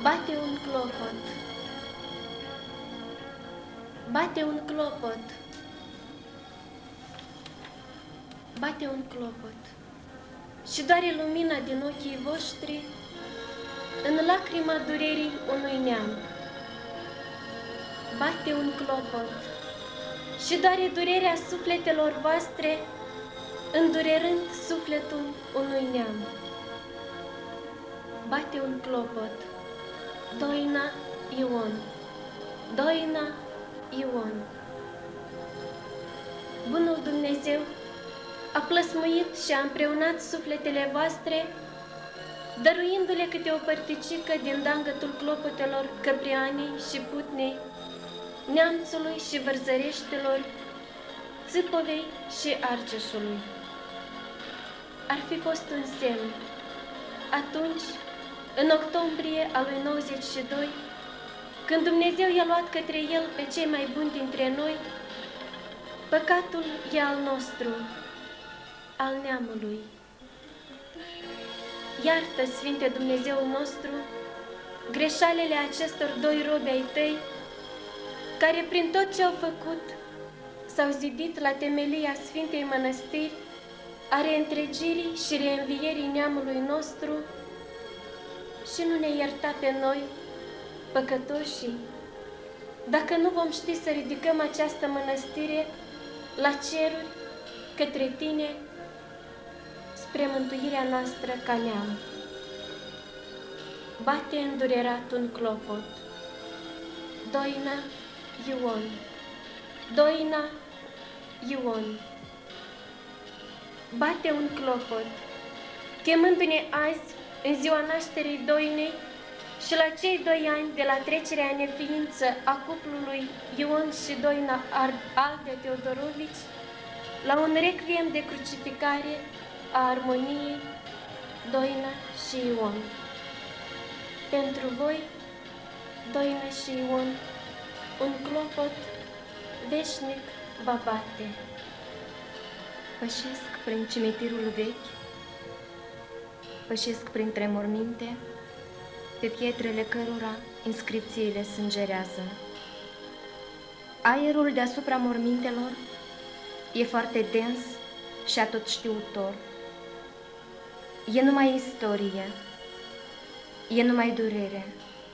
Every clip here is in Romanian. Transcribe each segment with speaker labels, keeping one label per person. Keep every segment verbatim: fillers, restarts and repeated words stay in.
Speaker 1: Bate un clopot, bate un clopot, bate un clopot și doare lumina din ochii voștri în lacrima durerii unui neam. Bate un clopot și doare durerea sufletelor voastre, îndurerând sufletul unui neam. Bate un clopot, Doina Ion, Doina Ion. Bunul Dumnezeu a plăsmuit și a împreunat sufletele voastre, dăruindu-le câte o părticică din dangătul clopotelor Căprianei și Putnei, Neamțului și Vărzăreștilor, Țâpovei și Argeșului. Ar fi fost un semn atunci, în octombrie al lui nouăzeci și doi, când Dumnezeu i-a luat către El pe cei mai buni dintre noi, păcatul e al nostru, al neamului. Iartă, Sfinte Dumnezeul nostru, greșalele acestor doi robi ai Tăi, care prin tot ce au făcut s-au zidit la temelia Sfintei Mănăstiri a reîntregirii și reînvierii neamului nostru, și nu ne ierta pe noi, păcătoșii, dacă nu vom ști să ridicăm această mănăstire la ceruri către Tine, spre mântuirea noastră ca neam. Bate îndurerat un clopot, Doina Ion, Doina Ion. Bate un clopot, chemându-ne azi, în ziua nașterii Doinei și la cei doi ani de la trecerea în neființă a cuplului Ion și Doina Aldea Teodorovici, la un requiem de crucificare a armoniei Doina și Ion. Pentru voi, Doina și Ion, un clopot veșnic va bate.
Speaker 2: Pășesc prin cimitirul vechi, pășesc printre morminte, pe pietrele cărora inscripțiile sângerează. Aerul deasupra mormintelor e foarte dens și atotștiutor. E numai istorie, e numai durere.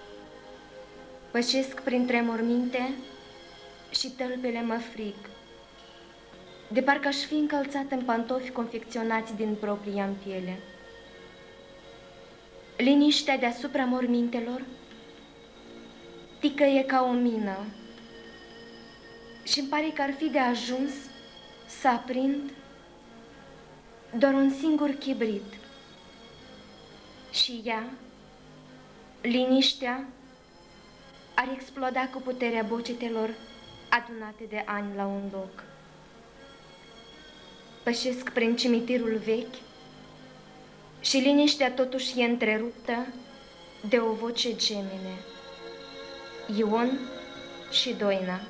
Speaker 2: Pășesc printre morminte și tălpele mă frig, de parcă aș fi încălțat în pantofi confecționați din propria-mi piele. Liniștea deasupra mormintelor ticăie ca o mină și-mi pare că ar fi de ajuns să aprind doar un singur chibrit. Și ea, liniștea, ar exploda cu puterea bocetelor adunate de ani la un loc. Pășesc prin cimitirul vechi și liniștea totuși e întreruptă de o voce gemene. Ion și Doina.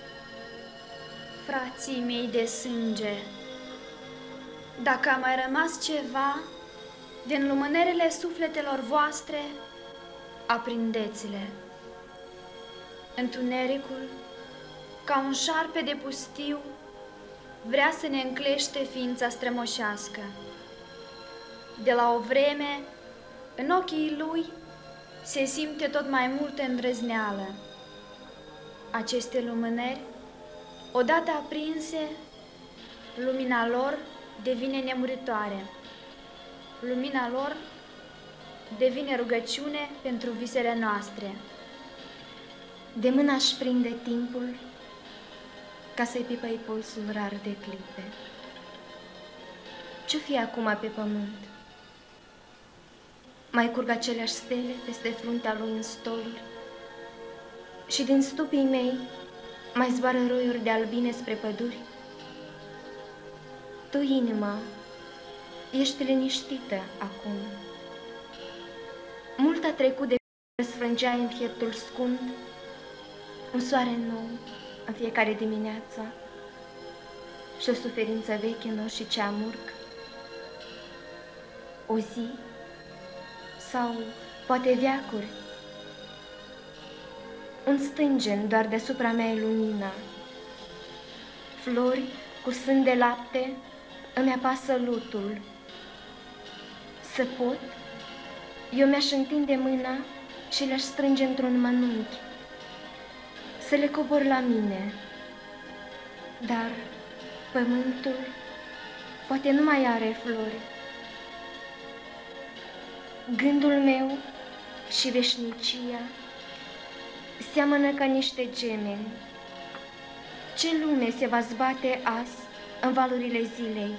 Speaker 3: Frații mei de sânge, dacă a mai rămas ceva din lumânările sufletelor voastre, aprindeți-le. Întunericul, ca un șarpe de pustiu, vrea să ne înclește ființa strămoșească. De la o vreme, în ochii lui se simte tot mai multă îndrăzneală. Aceste lumânări, odată aprinse, lumina lor devine nemuritoare. Lumina lor devine rugăciune pentru visele noastre.
Speaker 2: De mână aș prinde timpul ca să-i pipăi pulsul rar de clipe. Ce-o fi acum pe pământ? Mai curg aceleași stele peste fruntea lui în stoluri și din stupii mei mai zboară roiuri de albine spre păduri? Tu, inima, ești liniștită acum. Mult a trecut de când sfrângeai în pieptul scund un soare nou în fiecare dimineață și o suferință veche în și cea amurg. O zi sau poate veacuri un stângen doar deasupra mea e lumina. Flori cu sân de lapte îmi apasă lutul. Să pot, eu mi-aș întinde mâna și le-aș strânge într-un mănunchi, să le cobor la mine, dar pământul poate nu mai are flori. Gândul meu și veșnicia seamănă ca niște gemeni. Ce lume se va zbate azi în valurile zilei?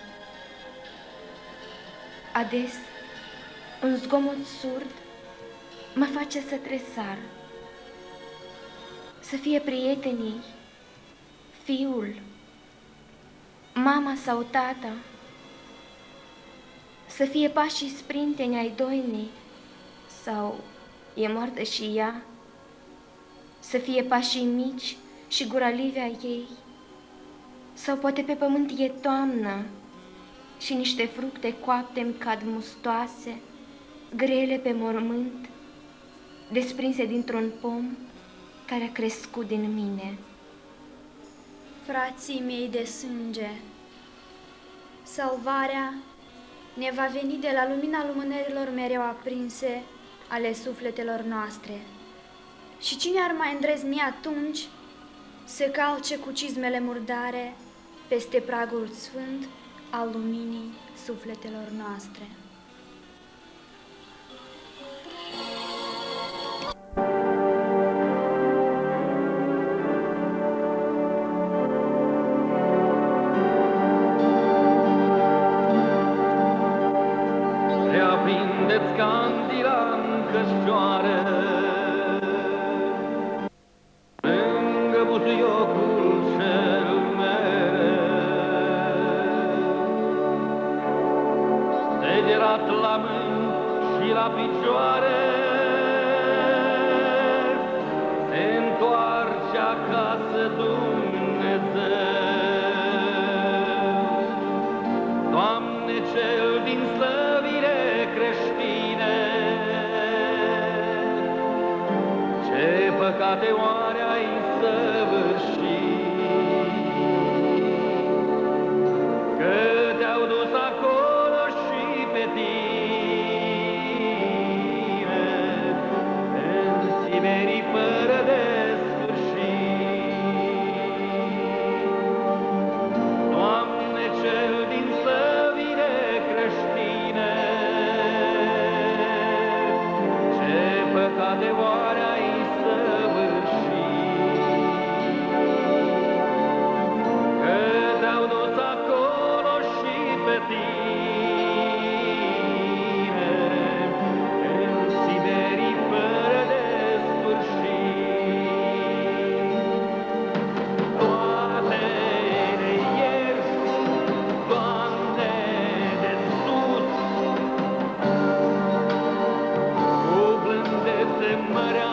Speaker 2: Ades, un zgomot surd mă face să tresar. Să fie prietenii, fiul, mama sau tata, să fie pașii sprinteni ai doinii, sau e moartă și ea, să fie pașii mici și gura livea ei, sau poate pe pământ e toamnă și niște fructe coapte-mi cad mustoase, grele pe mormânt, desprinse dintr-un pom care a crescut din mine.
Speaker 3: Frații mei de sânge, salvarea ne va veni de la lumina lumânărilor mereu aprinse ale sufletelor noastre. Și cine ar mai îndrăzni atunci să calce cu cizmele murdare peste pragul sfânt al luminii sufletelor noastre?
Speaker 4: Reaprindeți candila în cășoară, lângă busuiocul cel mereu, degerat la mâini și la picioare, se întoarce acasă Dumnezeu. Doamne, cel din slăvire creștine, ce păcate oare ai săvârșit, că te-au dus acolo și pe tine în Siberii fără de sfârșit. Doamne, cel din slăvire creștine, ce păcate oare ai săvârșit, că te-au dus acolo și pe tine în Siberii fără de sfârșit. Toate de ieri, Doamne, de sus, cu blândețe măreață,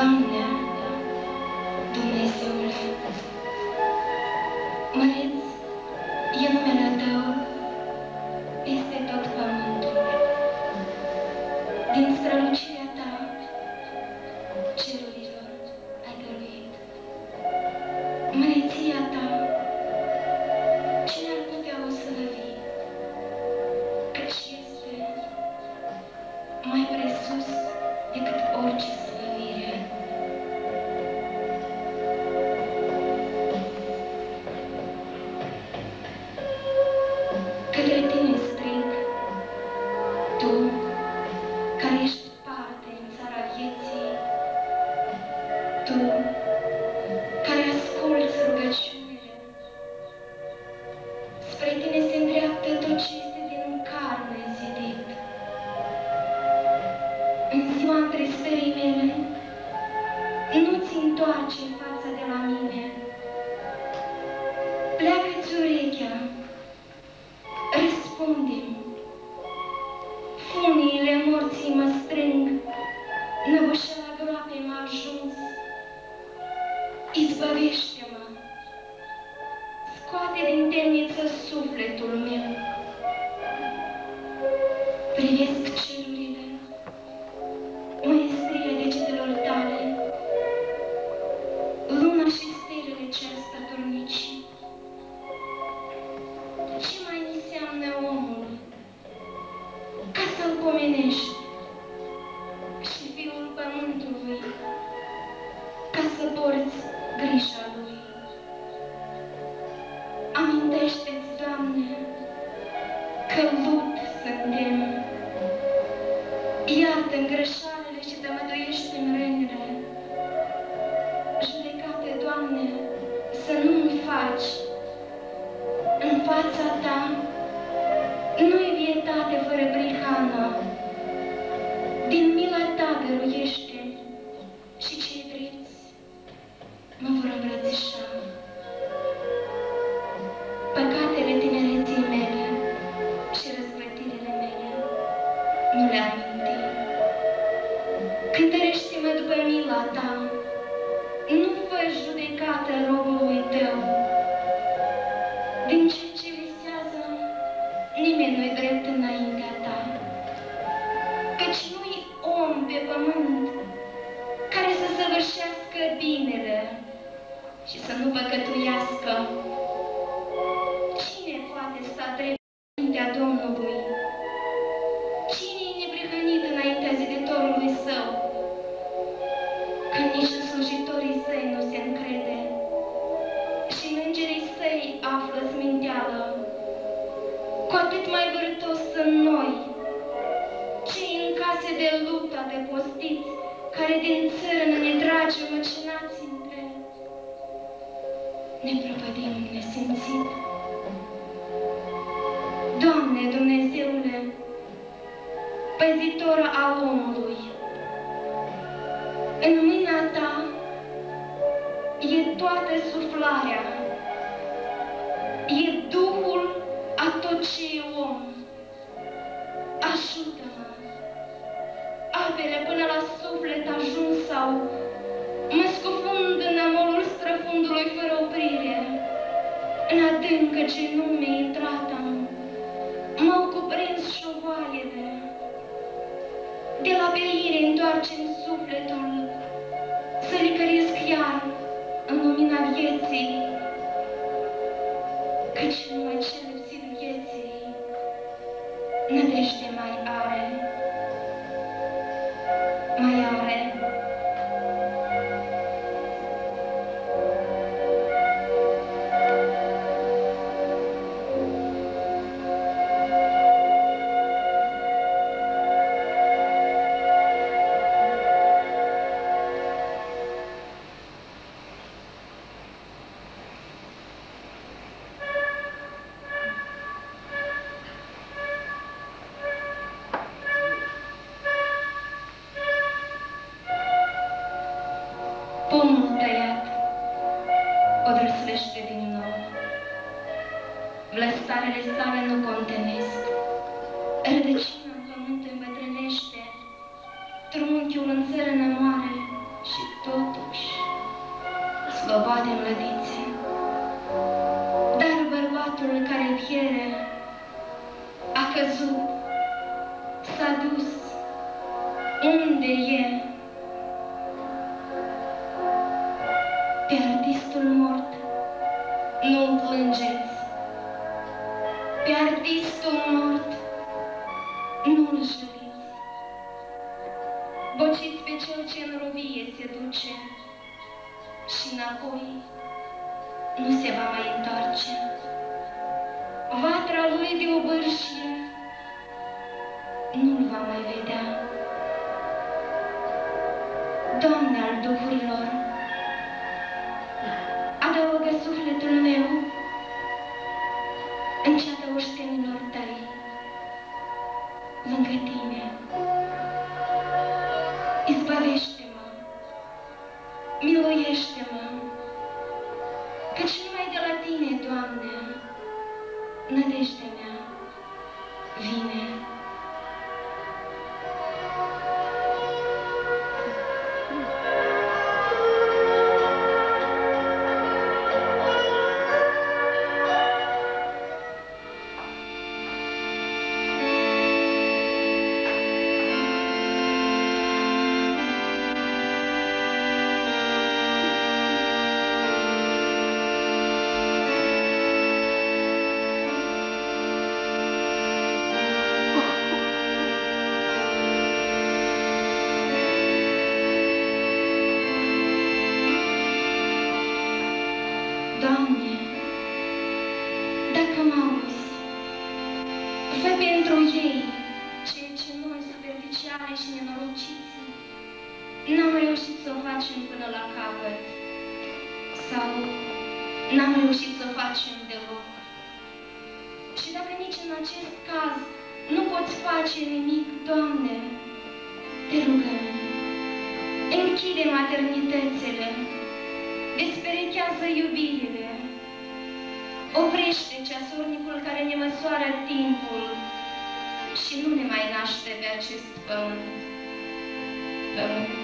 Speaker 5: Doamne, Dumnezeule, măreț e numele Tău peste tot pământul. Din strălucirea Ta, cerurilor ai dăruit. Măreția Ta, cine ar putea o slăvi, căci este mai presus decât orice slăvire. Către Tine strig, Tu, care ești parte în țara vieții, Tu, care asculți rugăciunile. Spre Tine se îndreaptă tot ce este din carne zidit. În ziua întristării mele, nu-ți întoarce fața de la mine. Pleacă-ți urechea, răspunde-mi. Funiile morții mă strâng, năbușeala groapei m-a ajuns. Izbăvește-mă, scoate din temniță sufletul meu. Privesc cerurile, măestria degetelor Tale, luna și stelele cer statornici. Ce mai înseamnă omul ca să-l pomenești și fiul pământului ca să porți grija lui? Amintește-ți, Doamne, că lut suntem. Iartă-mi greșalele și tămăduiește-mi rănile. Judecată, Doamne, să nu-mi faci. În fața Ta nu-i vietate fără prihană. Din mila Ta dăruiește și cei drepți mă vor îmbrățișa. Păcatele tinereții mele și răzvătirile mele nu le aminti. Cântărește-mă după mila Ta, nu fă judecată robului Tău. Din cel ce visează, nimeni nu-i drept înaintea Ta, căci nu-i om pe pământ care să săvârșească binele și să nu păcătuiască. Cine poate sta drept înaintea Domnului? Cine-i neprihănit înaintea ziditorului său? Când nici în slujitorii Săi nu se încrede și în îngerii Săi află sminteală, cu atât mai vârtos sunt noi, cei în case de lut adăpostiți, care din țărână ne trage măcinați între ne prăpădim nesimțit. Doamne, Dumnezeule, păzitor al omului, în mâna Ta e toată suflarea, e Duhul a tot ce e om. Ajută-mă! Apele până la suflet ajung sau mă scufund în amorul străfundului fără oprire. În adâncă genume intrat-am, m-au cuprins șovoaiele. De la peire întoarce-mi sufletul, să licăresc iar în lumina vieții, căci numai cel lipsit vieții nădejde mai are, mai are. Pomul tăiat o drăslește din nou. Vlăstarele sale nu contenesc. Rădăcina în pământ îmbătrânește. Trunchiul în țărână moare și căzut, s-a dus. Unde e? Pe artistul mort nu-l plângeți. Pe artistul mort nu-l juriți. Bociți pe cel ce în robie se duce și înapoi nu se va mai întoarce. Vatra lui de obârșie nu-l va mai vedea. Doamne al duhurilor, adaugă sufletul meu în ceata oștenilor tăi, lângă tine. Izbăvește-mă, miluiește-mă, căci numai de la tine, Doamne, nădejdea mea vine. Doamne, dacă mă auzi, fă pentru ei ceea ce noi, superficiale și nenorociți, n-am reușit să o facem până la capăt sau n-am reușit să o facem deloc. Și dacă nici în acest caz nu poți face nimic, Doamne, te rugăm, închide maternitățile, desperechează iubirile, oprește ceasornicul care ne măsoară timpul și nu ne mai naște pe acest pământ. Pământ.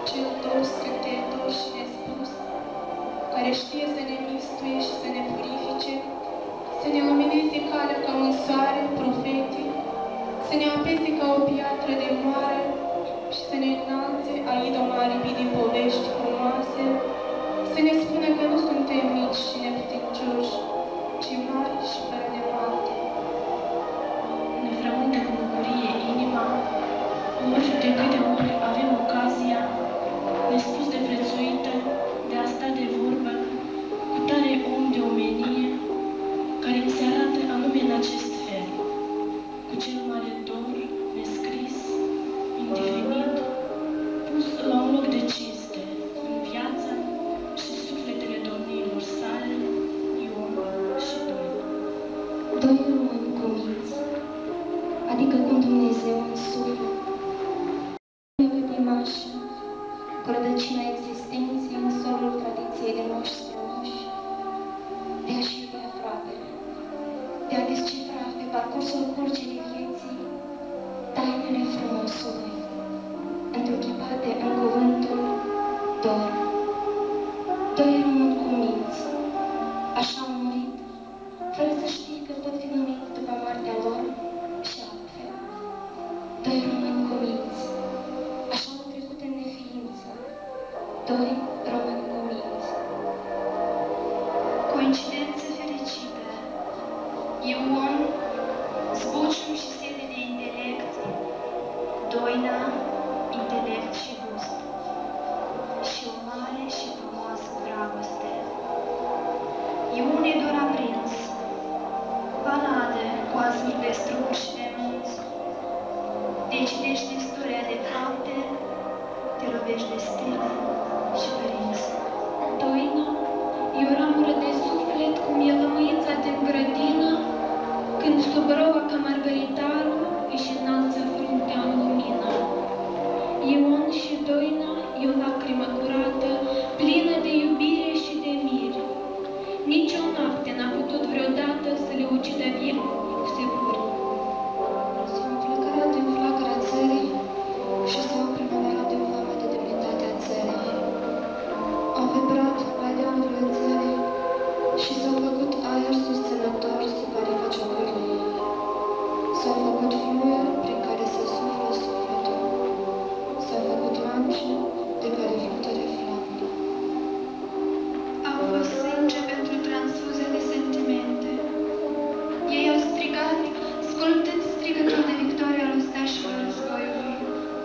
Speaker 5: cel dos cât de dor și nespus, care știe să ne mistuie și să ne purifice, să ne lumineze calea ca un soare profetic, să ne apese ca o piatră de moară și să ne înalțe a idoma aripi din povești frumoase, să ne spună că nu suntem mici și neputincioși, ci mari și fără de moarte.
Speaker 1: Ne frământă cu bucurie inima, ori de câte ori avem ocazia, nespus de prețuită, de a sta de vorbă cu tare om de omenie, care îmi se arată anume în acest fel, cu cel mare dor, nescris, indiferit, pus la un loc de cinste în viața și sufletele domniilor sale, Ion și Doina.
Speaker 6: Doi români cuminți, adică cu Dumnezeu în suflet, vădimași, cu rădăcina existenței în solul tradiției de moși strămoși, de a-și iubi aproapele, de a descifra pe parcursul curgii vieții tainele frumosului, întruchipate în cuvântul dor. Doi români cuminți, așa au murit, fără să știe că pot fi numiți după moartea lor și altfel. Doi români cuminți, așa au trecut în neființă. Doi români cuminți.
Speaker 5: Coincidență fericită. Ion, zbucium și sete de intelect, Doina, intelect și gust. Și o mare și frumoasă dragoste. Ion e doar aprins, baladă cu azur de strug și de munți. Te citești istoria de fapte, te lovești de stele și părinți.
Speaker 1: Doina e o ramură de suflet cum e lămâița din grădină, când sub roa ca margaritarul își înalță fruntea în lumină. Ion și Doina e o lacrimă curată, plină de iubire și de mire. Nici o noapte n-a putut vreodată să le ucidă viu cu seburi.
Speaker 6: S-au înflăcărat din flacăra țării și s-au primăverat din foame de demnitatea țării. Au vibrat la dealurile țării și s-au făcut aer susținător sub aripa ciocârlii. S-au făcut fluier prin care se suflă sufletul. S-au făcut lance de care flutură flamele.
Speaker 5: Au fost sânge pentru transfuze de sentimente. Ei au strigat, sculptând strigătul de victorie al ostașilor războiului.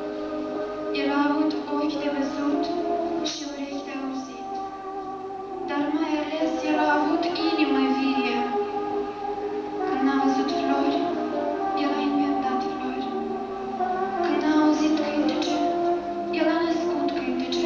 Speaker 5: El a avut ochi de văzut și urechi de auzit. Dar mai ales el a avut inimă vie. Când n-a văzut flori, el a inventat flori. Când n-a auzit cântece, el a născut cântece.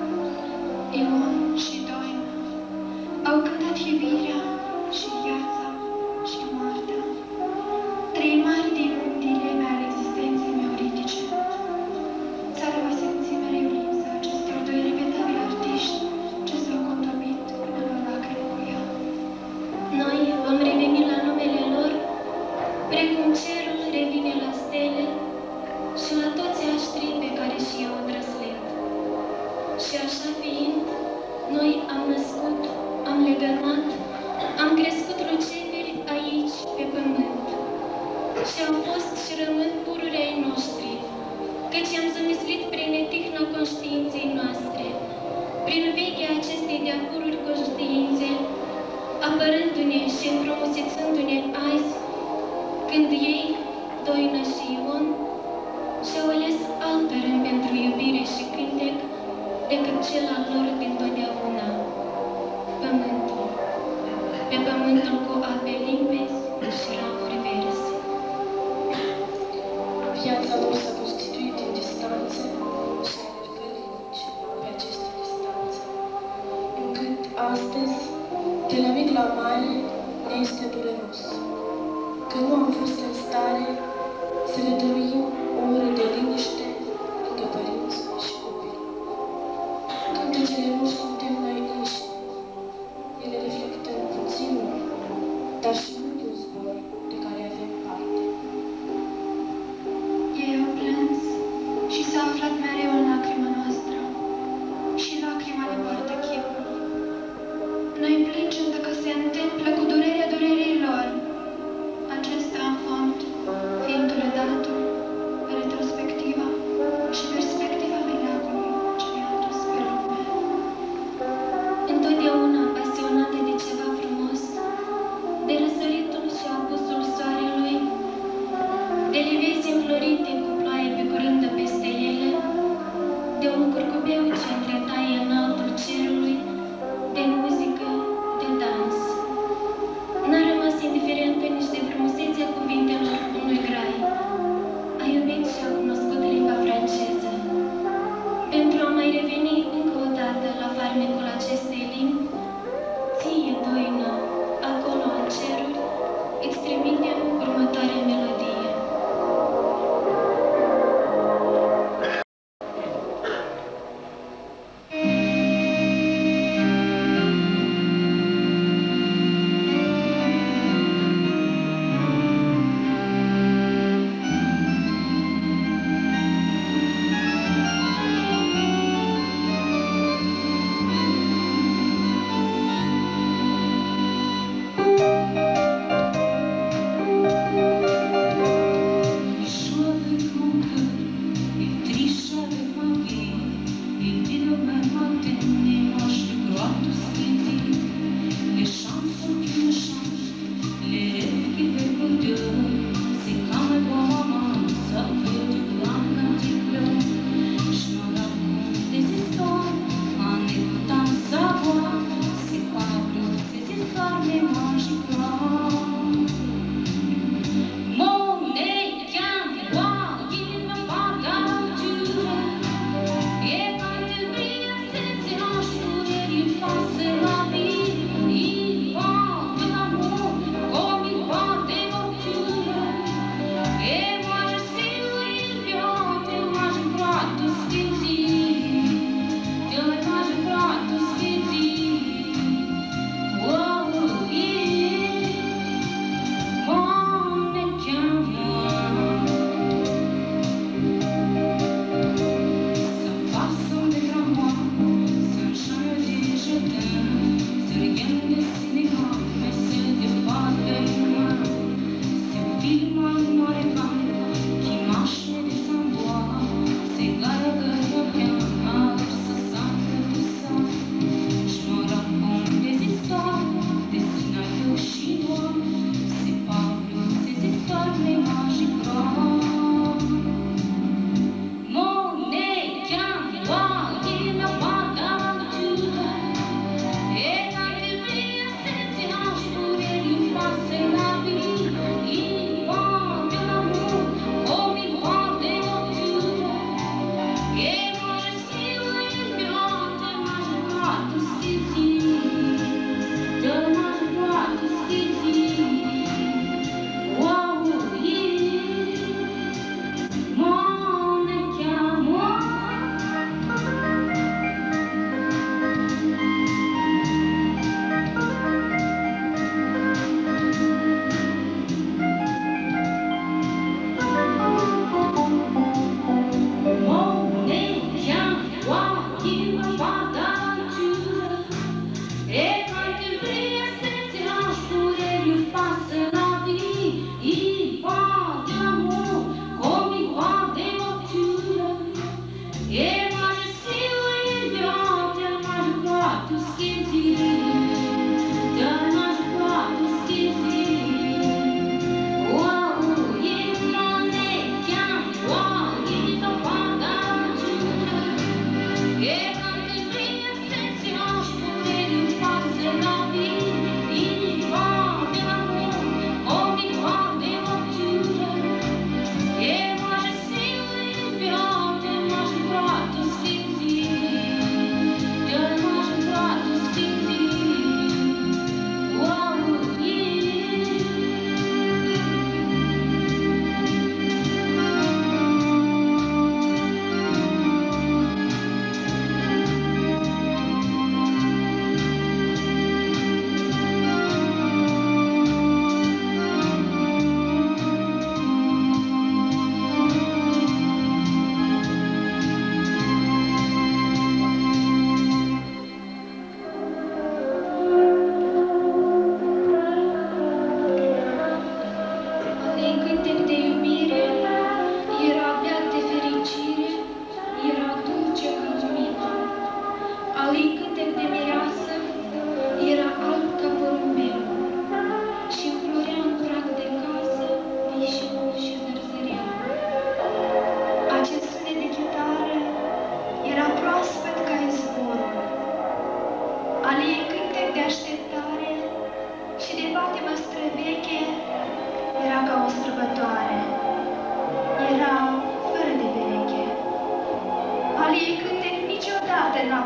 Speaker 5: Ion și Doina au cântat iubirea și viața și moartea. Trei mari din dileme ale existenței meuridice. Țara va simți mereu lipsa acestor doi repetabili artiști ce s-au contopit până la lacrimi cu ea.
Speaker 1: Noi vom reveni la numele lor, precum cerul revine la stele și la toți aștrii pe care și eu îndrăslit. Și așa fiind, noi am născut, am legănat, am crescut luceperi aici, pe pământ. Și au fost și rămân pururi ai noștri, căci am zămislit prin etihna conștiinței noastre, prin vechea acestei de-a pururi conștiințe, apărându-ne și înfrumusețându-ne azi, când ei, Doina și Ion, și-au ales alt rând pentru iubire și cântec decât cel al lor dintotdeauna. Pământul. Pe pământul cu ape limpezi și ramuri verzi.
Speaker 7: Viața lor s-a constituit din distanțe și alergări lungi pe aceste distanțe, încât astăzi, de la mic la mare, ne este dureros, că nu am fost în stare să le dăruim o oră de liniște lângă părinți și copii. Cântecele nu suntem noi înșine, ele reflectă puținul, dar și multul zbor de care avem parte.
Speaker 5: Ei au plâns și s-a aflat mereu în lacrima noastră. de un curcubeu ce întretaie în altul cerului, de muzică, de dans. N-a rămas indiferentă nici de frumusețea cuvintelor unui grai. A iubit și a cunoscut limba franceză. Pentru a mai reveni încă o dată la farmecul acestei limbi, ție, doină, acolo în ceruri, îți trimitem următoarea melodie.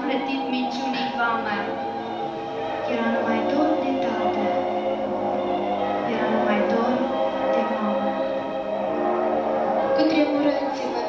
Speaker 3: plătit minciunii vama. Era numai dor de tată, era numai dor de mamă.
Speaker 6: Cutremurați-vă,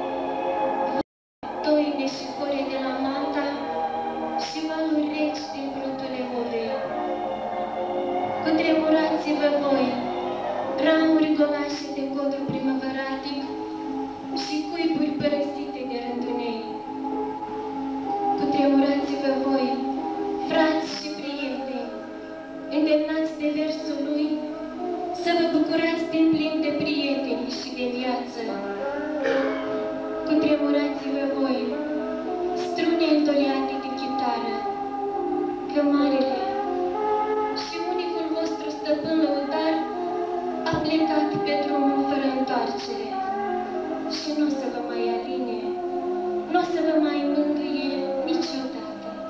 Speaker 6: toine și core de la Manta și valuri reci din prutul Evolei. Cutremurați-vă voi, ramuri golașe de codru primăvăratic și cuiburi părăsite de rândunei. Cutremurați-vă voi, frați și prieteni, îndemnați de versul lui, să vă bucurați din plin de prieteni și de viață. Cutremurați-vă voi, strune întoiate de chitară, cămarele și unicul vostru stăpân lăudar a plecat pe drumul fără întoarcere și nu o să vă mai aline, nu o să vă mai mângâie niciodată.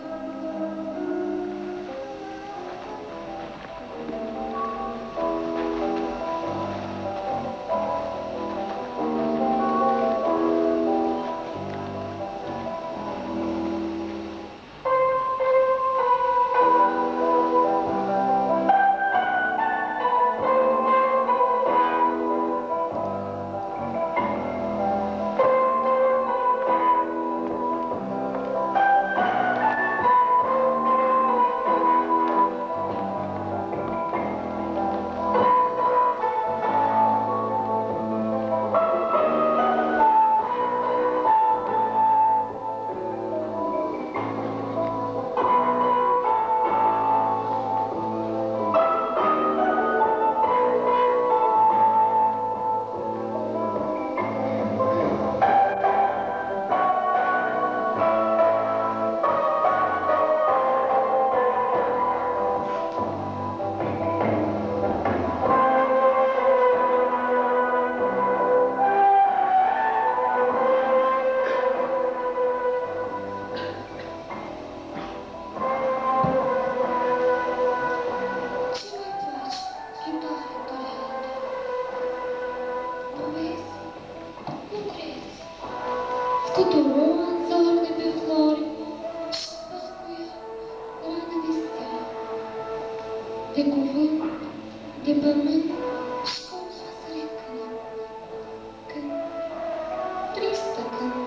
Speaker 6: De cuvânt, de pământ și cum pasăre când, când, tristă când,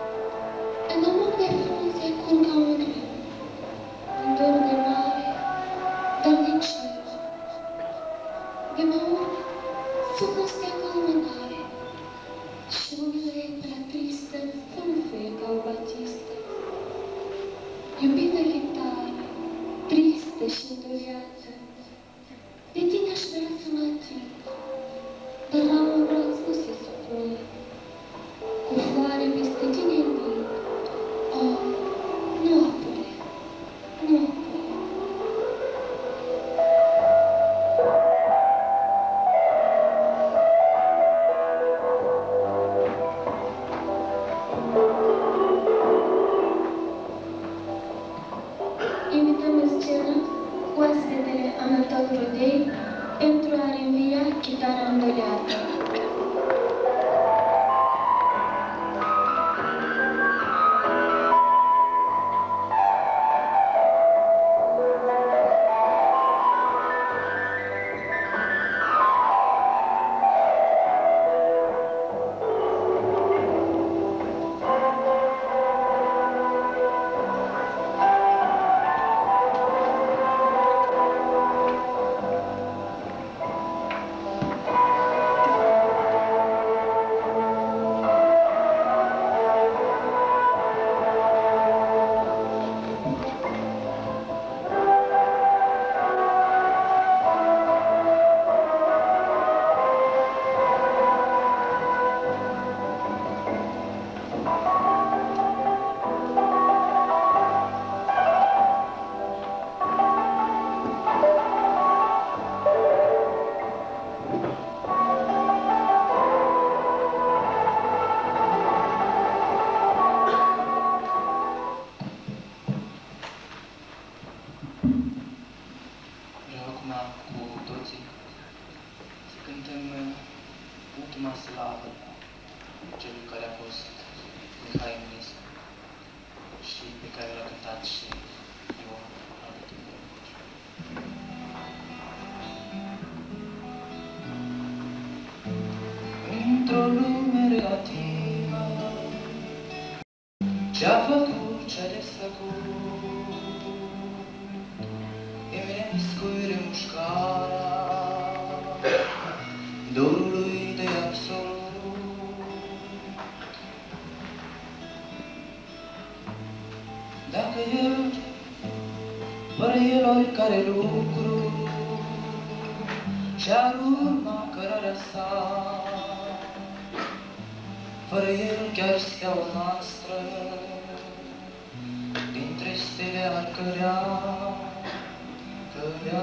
Speaker 6: în amor de frunze curg ca un râu, în dor de mare, dar de cer, de mă urc sub o stea ca o mânare și lumea e prea tristă, fâlfâie ca o batistă. Iubita-i tare, tristă și îndoiată, de tine aș vrea să mă ating, dar la un braț nu se supune. Cu floare peste tine vin, oh, nu apure, nu apure. Invităm în scenă oaspetele Anatol Rodei pentru a reînvia chitara îndoleată.
Speaker 8: Thank you. Ce-a făcut, ce-a desfăcut, Eminescu-i remușcarea dorului de absolut. Dacă el, fără el oricare lucru, și-ar urma cărarea sa, fără el chiar steaua noastră, dintre stele ar cărea, cărea.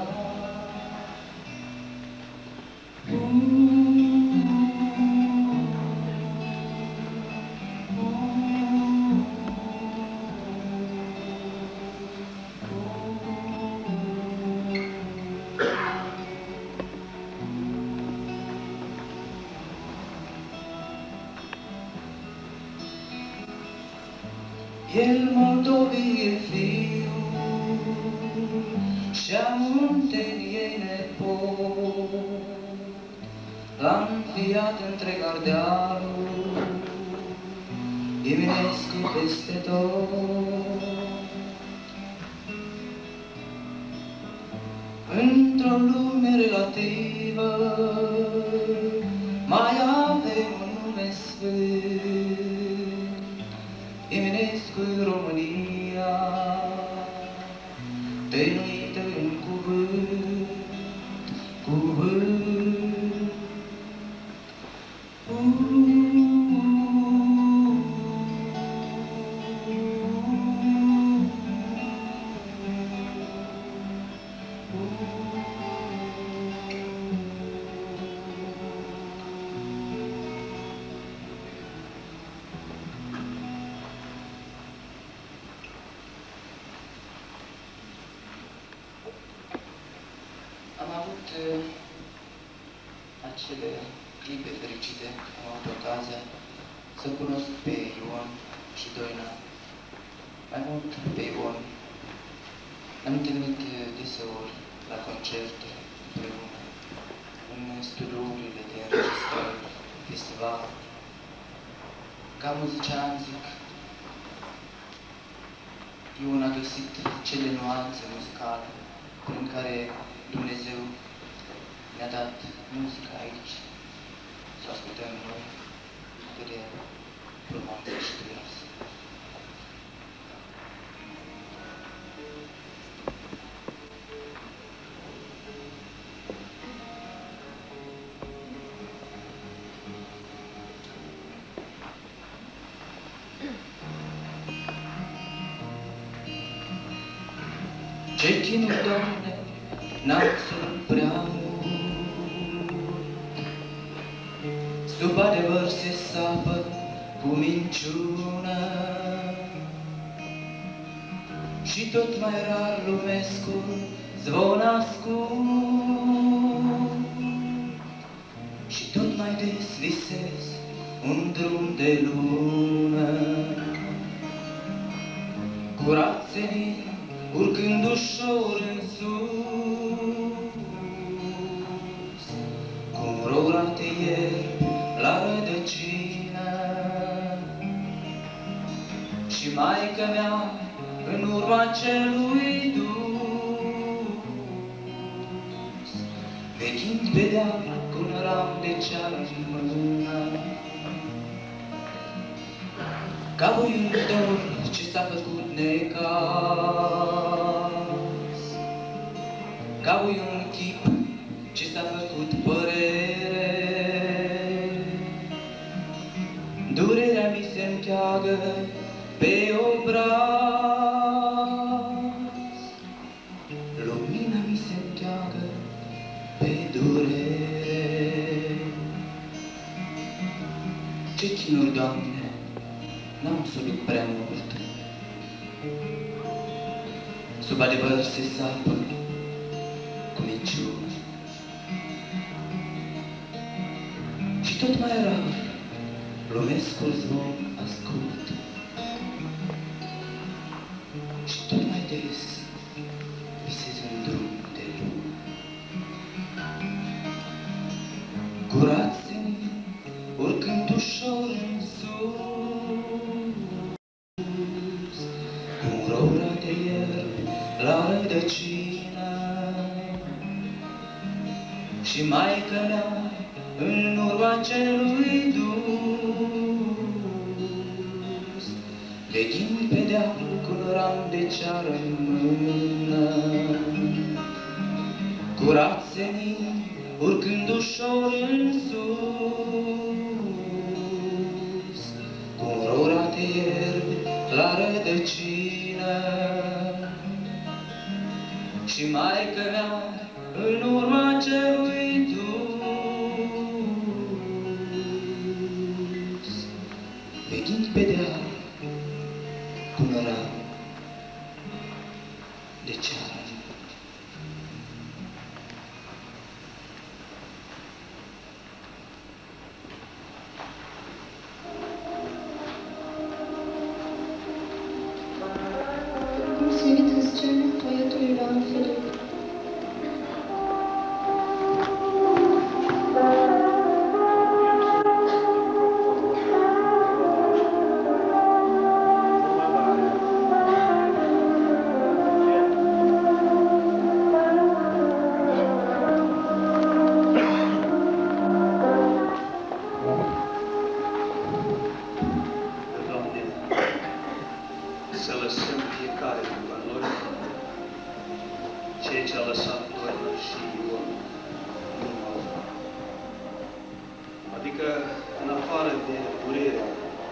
Speaker 8: El Moldovii fiu și-a Munteniei nepot, l-a înfiat întreg Ardealul, Eminescu peste tot. Într-o lume relativă mai avem un nume sfânt, Eminescu-i România, tăinuită în cuvânt, cuvânt. Am avut uh, acele clipe fericite, am avut ocazia să cunosc pe Ion și Doina, mai mult pe Ion. Ne-am întâlnit uh, deseori la concerte împreună, în studiourile de înregistrări, festival. Ca muzician, zic, Ion a găsit cele nuanțe muzicale prin care Dumnezeu ne-a dat muzica aici, să ascultăm noi, cât de frumoasă și frumoasă. Ce chinuri, Doamne, n-am ținut prea mult, sub adevăr se sapă cu minciună, și tot mai rar lumescul zvon ascult, și tot mai des visez un drum de lună, curat senin, urcând ușor în sus, cum rogate ierbi la rădăcină, și maică mea în urma celui dus, veghind pe deal cu un ram de cear în mână. Ca voiuitor ce s-a făcut necaz, ca ui un chip ce s-a făcut părere, durerea mi se încheagă pe obraz, lumina mi se încheagă pe durere. Ce chinuri, Doamne, n-am să duc prea mult, sub adevăr se sapă cu minciuni, și tot mai rar lumescul zvon ascult, și tot mai des visez un drum de lună, curat senin, urcând ușor în sus, rourate ierbi la rădăcină. Și maică mea în urma celui dus, veghind pe deal cu un ram de ceară în mână, curat senin, urcând ușor în sus, cu rourate ierbi la rădăcină. Și maică mea în urma celui dus, veghind pe deal cu un ram de ceară.
Speaker 6: Mulțumit în scenă poetul Ioan Filip.
Speaker 9: Să lăsăm fiecare dintre noi ceea ce a lăsat Doina și Ion în urmă. Adică, în afară de durerea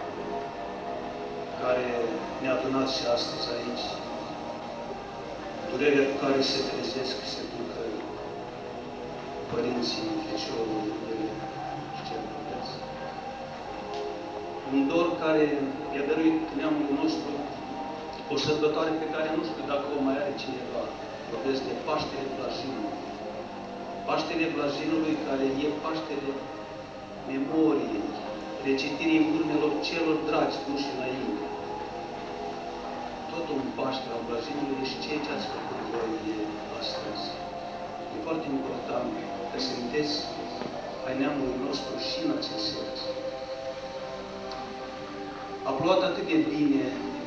Speaker 9: care ne-a adunat și astăzi aici, durerea cu care se trezesc, se ducă părinții feciorului și cel puteț. Un dor care i-a dăruit neamului nostru o sărbătoare pe care nu știu dacă o mai are cineva. Vorbesc de Paștele Blajinului. Paștele Blajinului, care e Paștele memoriei, recitirii urmelor celor dragi puși înainte. Tot un Paște al Blajinului și ceea ce ați făcut voi astăzi. E foarte important că sunteți ai neamului nostru și în acest sens. A plouat atât de bine,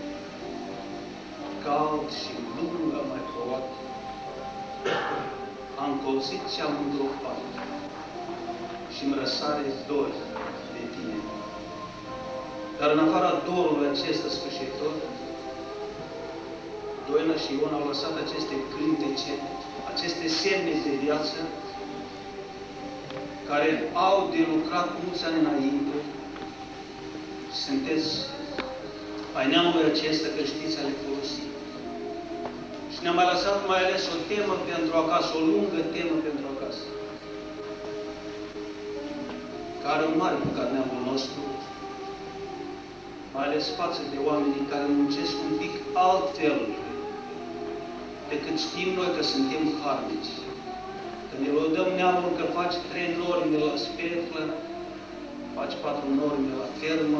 Speaker 9: cald și lung a mai plouat, a încolțit și am îngropat și-mi răsare dor de tine. Dar în afara dorului acesta sfârșitor, Doina și Ion au lăsat aceste cântece, aceste semne de viață, care au de lucrat mulți ani înainte. Sunteți ai neamului acesta, că știți a le folosi. Și ne-a mai lăsat mai ales o temă pentru acasă, o lungă temă pentru acasă, care un mare păcat neamul nostru, mai ales față de oamenii care muncesc un pic altfel decât știm noi că suntem harnici. Că ne lăudăm neamul că faci trei norme la speflă, faci patru norme la fermă,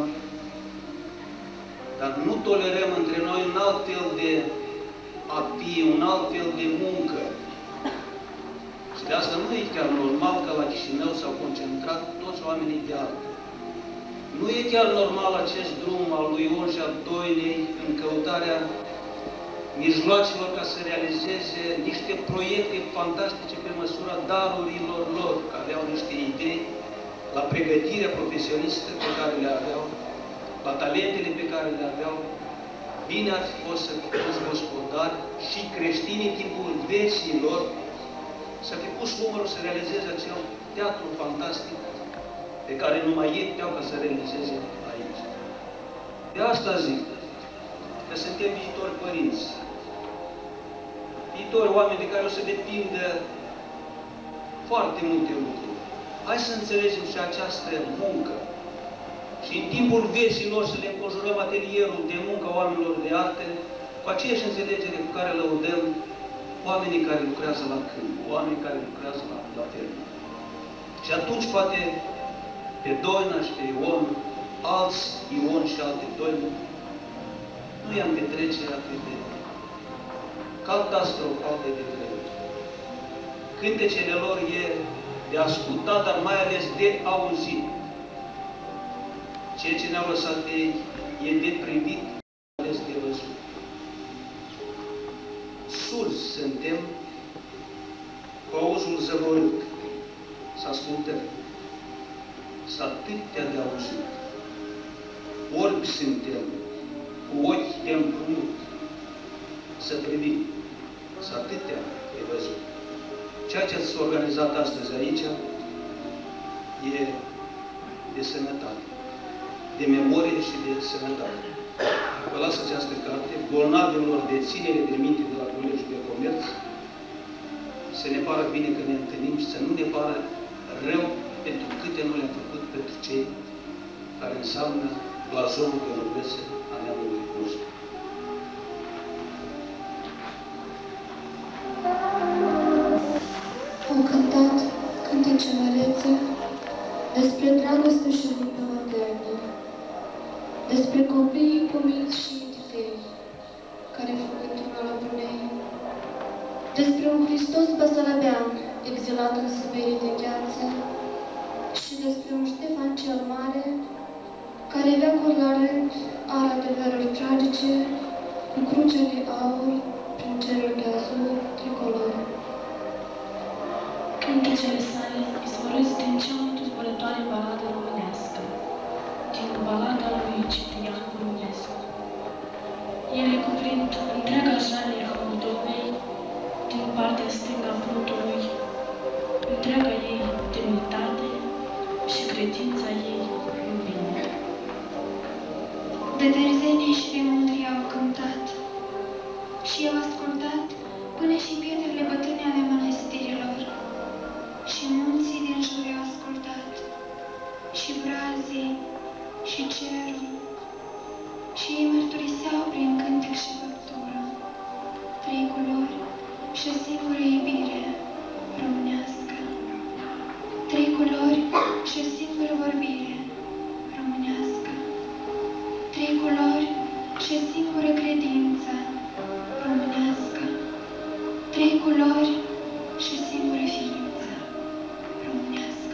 Speaker 9: dar nu tolerăm între noi un alt fel de apie, un alt fel de muncă. Și de asta nu e chiar normal că la Chișinău s-au concentrat toți oamenii de artă. Nu e chiar normal acest drum al lui Ion și al Doinei în căutarea mijloacelor ca să realizeze niște proiecte fantastice pe măsura darurilor lor, că aveau niște idei, la pregătirea profesionistă pe care le aveau, la talentele pe care le aveau. Bine ar fi fost să fi fost gospodari și creștini în timpul vieții lor, să fi pus umărul să realizeze acel teatru fantastic pe care numai ei puteau ca să realizeze aici. De asta zic că suntem viitori părinți, viitori oameni de care o să depindă foarte multe lucruri. Hai să înțelegem și această muncă și în timpul vieții lor să le înconjurăm atelierul de muncă a oamenilor de artă cu aceeași înțelegere cu care lăudăm oamenii care lucrează la câmp, oamenii care lucrează la, la fermă. Și atunci poate pe Doina și pe Ion, alți Ion și alte Doina, nu i-am petrece atât de catastrofate de greu. Cântecele lor e de ascultat, dar mai ales de auzit. Ceea ce ne-au lăsat ei e de privit, ales de văzut. surzi suntem cu auzul zăvorât, să ascultăm, să atâtea de auzit. Orbi suntem, cu ochi de împrumut, să privim, să atâtea de văzut. Ceea ce ați organizat astăzi aici e de sănătate, de memorie și de sănătate. Vă las această carte, bolnavilor de ținere de minte de la Colegiul de Comerț, să ne pară bine că ne întâlnim și să nu ne pară rău pentru câte nu le-am făcut pentru cei care înseamnă blazonul de orbețe a neamului nostru.
Speaker 6: Am cântat cântece mărețe despre dragoste și luptă maternă, despre copiii pomiți și itifei, care fug într-una la Brunei, despre un Hristos basarabean, exilat în Siberii de gheață, și despre un Ștefan cel Mare, care veacuri la rând are adevăruri tragice, cu crucea de aur prin cerul de azur tricolor.
Speaker 7: Cântecele sale izvorâți din cea mai tulburătoare baladă românească, din balada lui Ciprian Brungescu. Ele cuprind întreaga jale a Moldovei, din partea stângă a Prutului, întreaga ei demnitate și credința ei în bine.
Speaker 5: De dărzenie și de mândrie au cântat și au ascultat până și pietrele bătrâne ale mănăstirilor, și munții din jur au ascultat, și brazii, și cerul, și ei mărturiseau prin cântec și făptură trei culori și o singură iubire românească, trei culori și o singură vorbire românească, trei culori și o singură credință românească, trei culori și o singură ființă românească.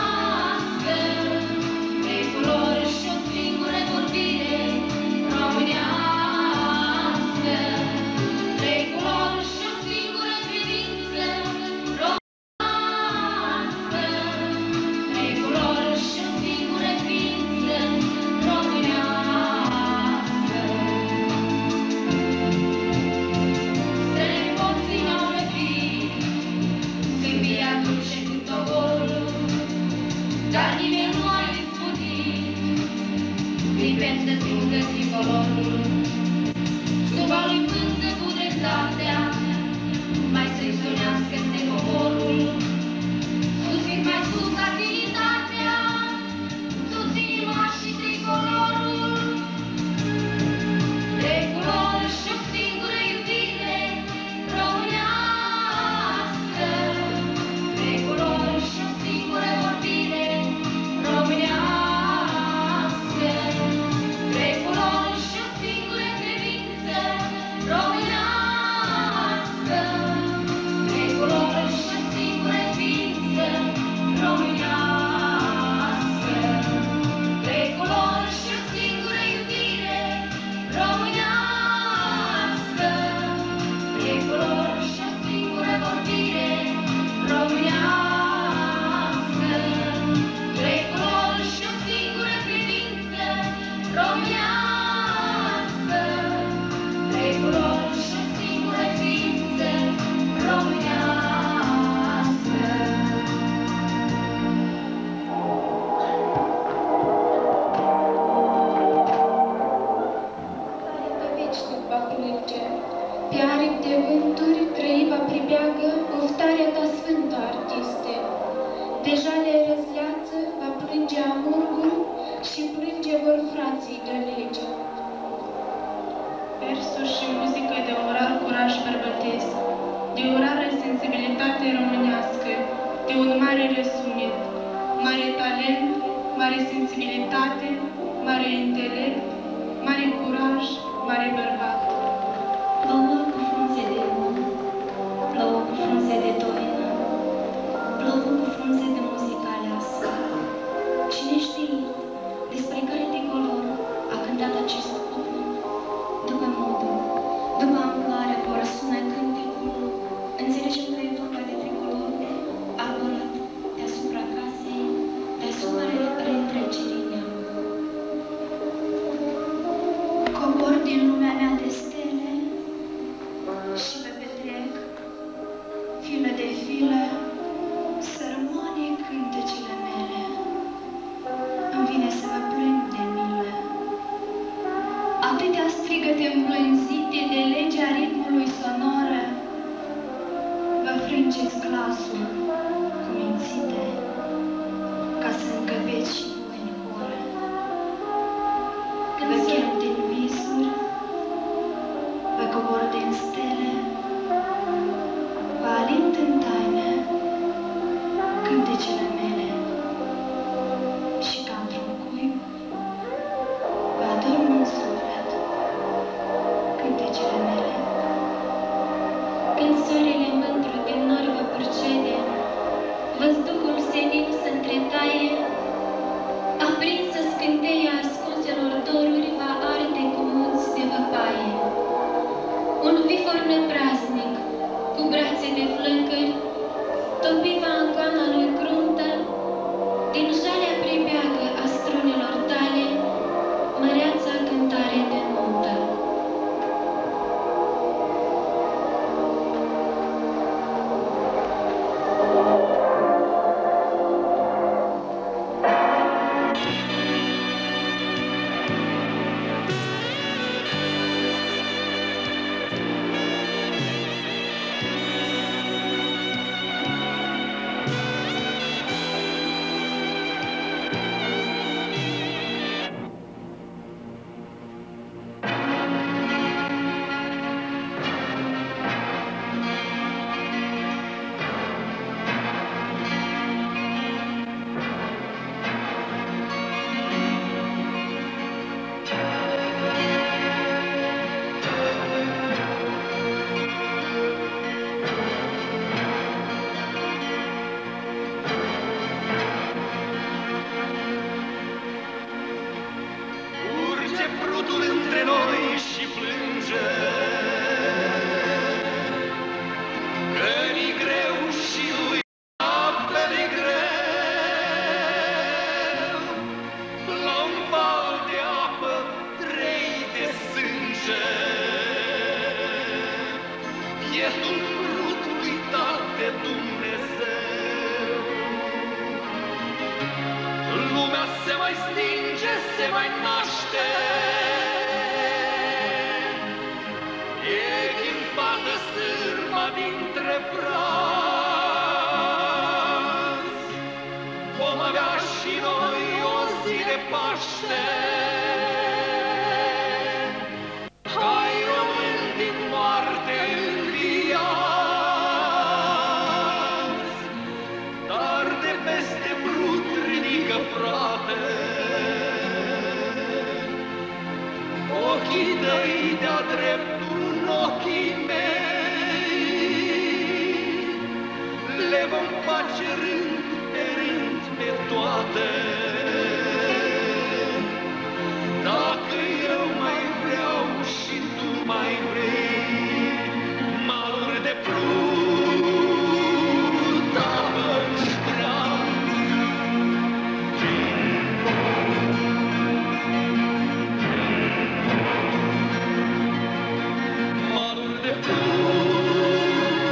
Speaker 10: România
Speaker 7: versuri și muzică de un rar curaj bărbătesc, de o rară sensibilitate românească, de un mare răsunet, mare talent, mare sensibilitate, mare intelect, mare curaj, mare bărbat.
Speaker 6: Plouă cu frunze de mun, plouă cu frunze de doină, plouă cu frunze de muzică aleasă. Cine știe despre care tricolor a cântat acest cuvânt? După modul, după amploare, cu răsună cântecul, înțelegem că e vorba de tricolor arborat deasupra casei, deasupra reîntregirii neamului. Cobor din lumea mea de stele și pe petrec, filă de filă, sărmane cântecele mele. Îmi vine să vă plâng de milă. Atâtea strigăte îmblânzite de legea ritmului sonoră, vă frângeți glasul cu mințite ca să încăpeți în oră. Vă chem din visuri, vă cobor din stele, vă alint în taină cântecele mele și ca într-un cuib vă adorm în suflet cântecele mele.
Speaker 1: Când soarele mândru din nori vă purcede, văzduhul senin se întretaie, aprinsă scânteia ascunselor doruri va arde cu munți de văpaie. Un vifor nepraznic, cu brațe de flăcări, topi va în goana lui cruntă, din jalea pribeagă a strunelor tale, măreața cântare de nuntă.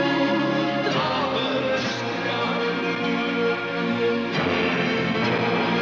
Speaker 10: Thank you.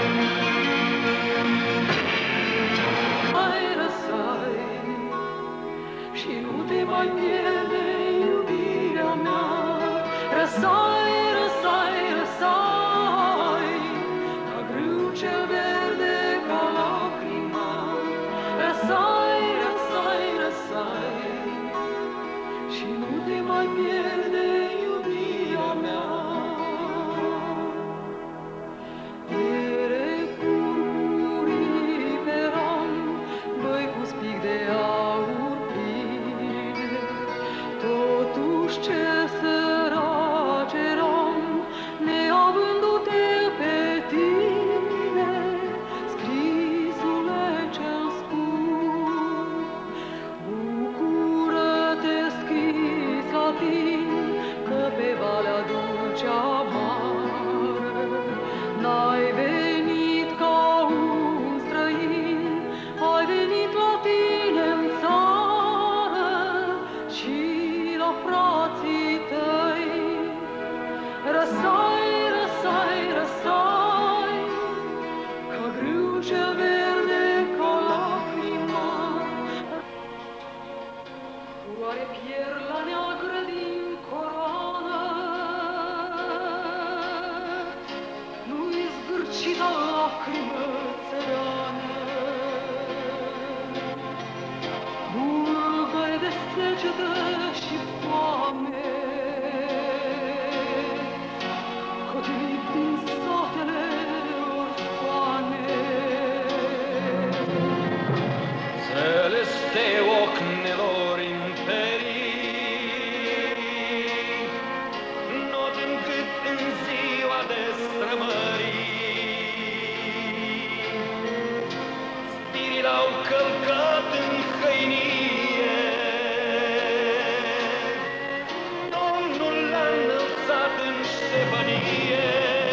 Speaker 10: lacrimă țărană, bulgări de secetă și foame, cotilit din satele orfane.
Speaker 4: Celeste ocnelor imperii, not încât în ziua destrămării, spirii l-au călcat în hăinie, Domnul l-a înălțat în ștefănie.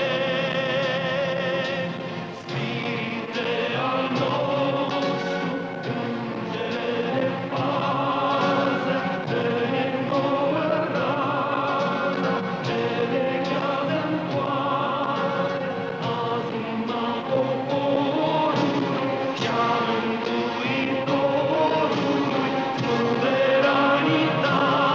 Speaker 4: Spirite al nostru, îngere de pază, dă-ne nouă raza, ne veghează-n toată, azi urma poporului și-a Mântuitorului, suveranitatea.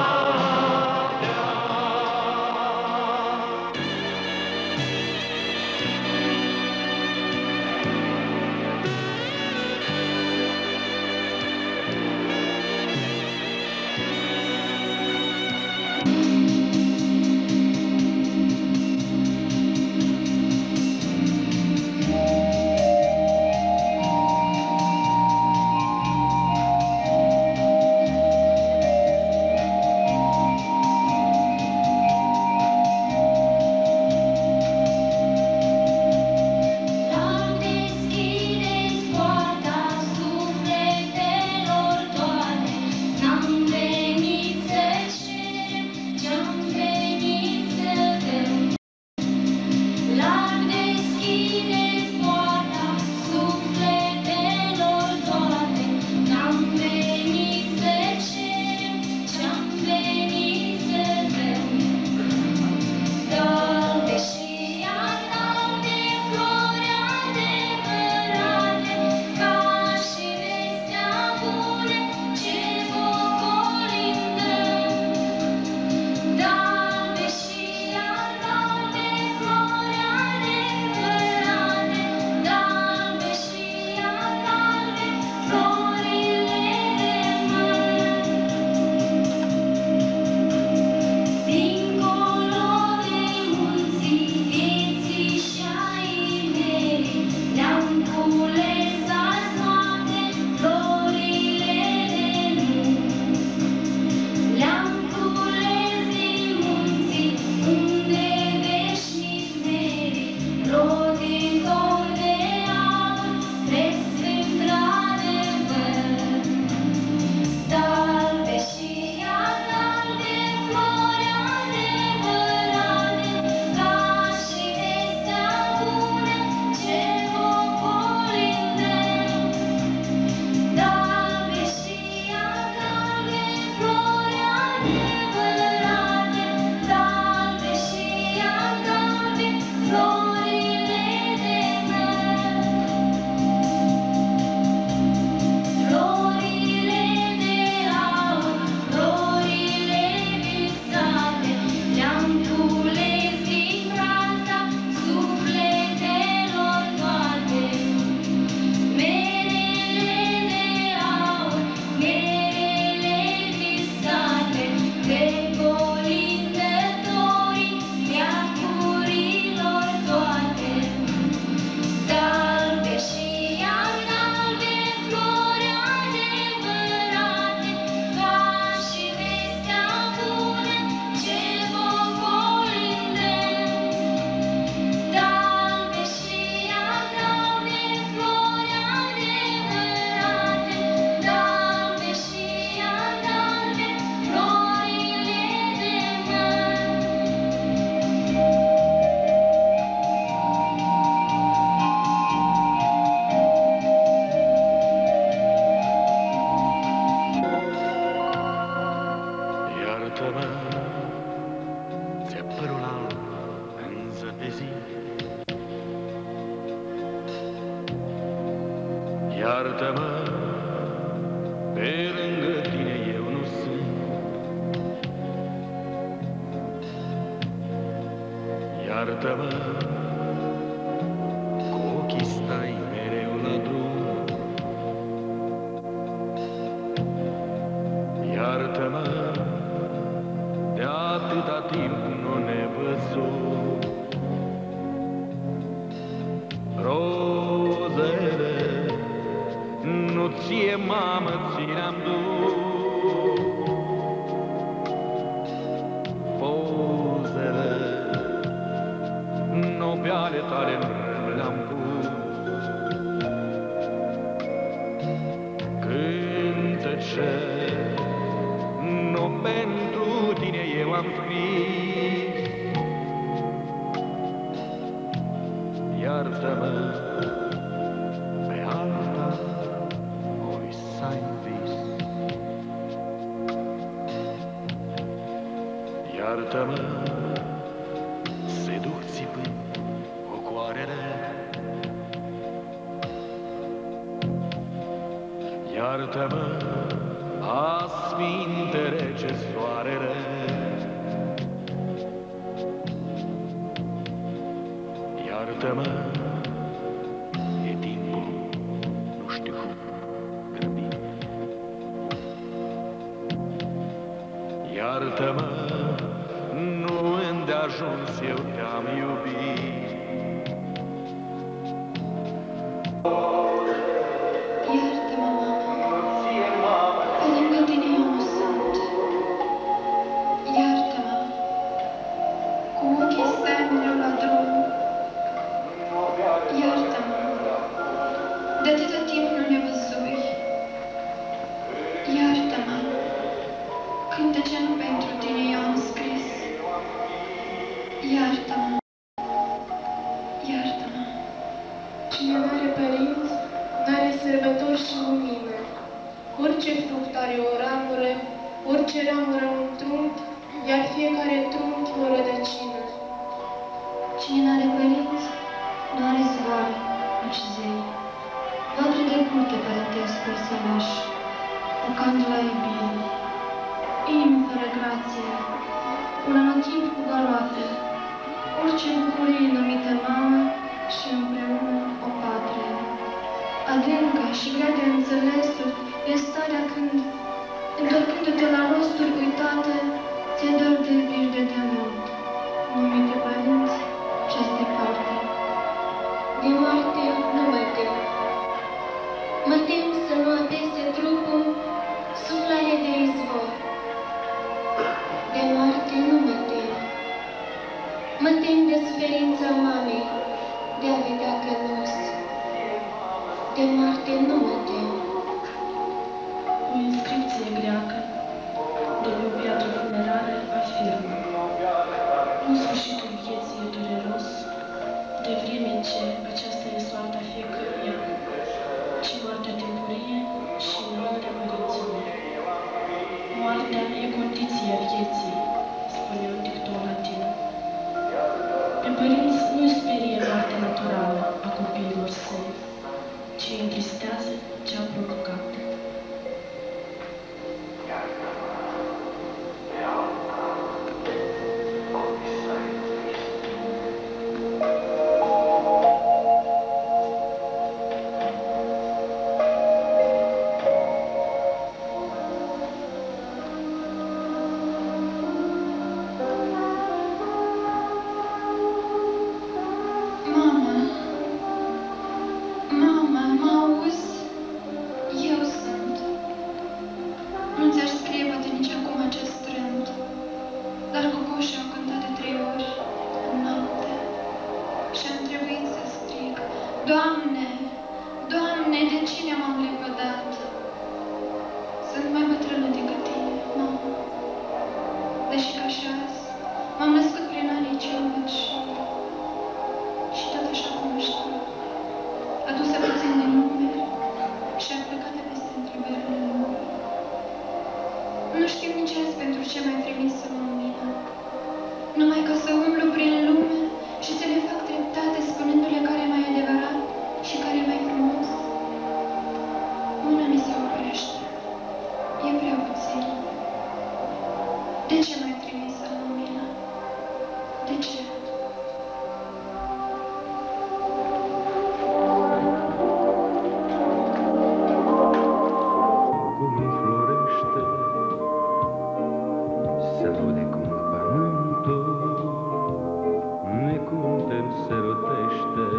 Speaker 5: Deschideți poarta sufletelor toate, n-am venit să cerem, ce-am venit să dăm. Larg deschideți poarta sufletelor toate, n-am venit să cerem, ce-am venit să dăm. Dalbe și albe, flori adevărate, ca și vestea bună ce ocolindăm. Dalbe și albe, flori adevărate, dalbe și albe, florile de măr. Dincolo de munții vieții și-ai mei, le-am cules azi noapte florile de nunți. Le-am cules din munții unde veșnic meri, roditor de aur, presfânt într-adevăr. Dalbe și albe, flori adevărate, ca și vestea bună ce ocolindăm. Dalbe și albe, flori adevărate, dalbe și albe, florile de măr. Florile de aur, florile visate, le-am cules din brața sufletelor toate. Merele de aur, merele visate, pe colindătorii veacurilor toate. Dalbe și albe, flori adevărate, ca și vestea bună ce ocolindăm. Dalbe și albe, flori adevărate, dalbe și albe, florile de măr.
Speaker 4: Iartă-mă, ți-e părul alb înzăpezit. Iartă-mă, pe lângă tine eu nu sunt. Iartă-mă, cu ochii țineam dus pozele, nu pe ale tale le-am pus. Cântece, nu pentru tine eu am scris. Iartă-mă, pe alta oi să-i vis. Iartă-mă, se duc țipând ocoarele. Iartă-mă, asminte rece soarele. Iartă-mă, e timpul, nu știu cum, grăbit. Iartă-mă, nu îndeajuns eu te-am iubit.
Speaker 6: Iartă-mă, mama, că lângă tine eu nu sunt. Iartă-mă, cu ochii stai mereu la drum. Iartă-mă, de atâta timp nu ne văzui. Iartă-mă, cântece nu pentru tine eu am scris. Iartă-mă, iartă-mă.
Speaker 7: Cine n-are părinți, n-are sărbători și lumină. Orice fruct are o ramură, orice ramură un trunchi, iar fiecare trunchi o rădăcină.
Speaker 6: Cine n-are părinți, nu are zvoare, nici zei. Vatră de curte părătesc persălaș, cu candela iubirii. Inimă fără grație, un anotimp cu galoate, orice bucurie numită mamă și împreună o patrie. Adâncă și grea de înțelesuri e starea când, întorcându-te la rosturi uitate, ți-e dor de iubiri de demult, numite părinți ce-s departe.
Speaker 11: De moarte nu mă tem. Mă tem să nu apese trupul suflare de izvor. De moarte nu mă tem. Mă tem de suferința mamei, de a vedea că nu-s. De moarte nu mă tem.
Speaker 7: O inscripție greacă de pe o piatră funerară afirmă: în sfârșitul vieții e dureros, de vreme ce aceasta e soarta fiecăruia, ci moartea timpurie și moartea mărețiune. Moartea e condiția vieții, spune un dicton latin. Pe părinți nu-i sperie moartea naturală a copiilor săi, ci îi întristează ce a provocat.
Speaker 6: Mama, mama, mă auzi? Eu sunt. Nu ți-aș scrie poate nici acum acest rând, dar cocoșii au cântat de trei ori în noapte și am trebuit să strig: Doamne, Doamne, de cine m-am lepădat? Sunt mai bătrână decât tine, mama, deși ca și azi m-am născut prin anii cel și și tot așa cum o știu, adusă puțin din numeri și a plecat de peste întrebările lumii. Nu știu nici azi pentru ce m-ai trimis în lumină, numai ca să umblu prin lume și să le fac dreptate spunându-le care e mai adevărat și care e mai frumos. Mâna mi se oprește, e prea puțin. De ce m-ai trimis în lumină? De ce?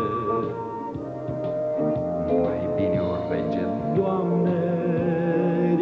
Speaker 4: Doamne,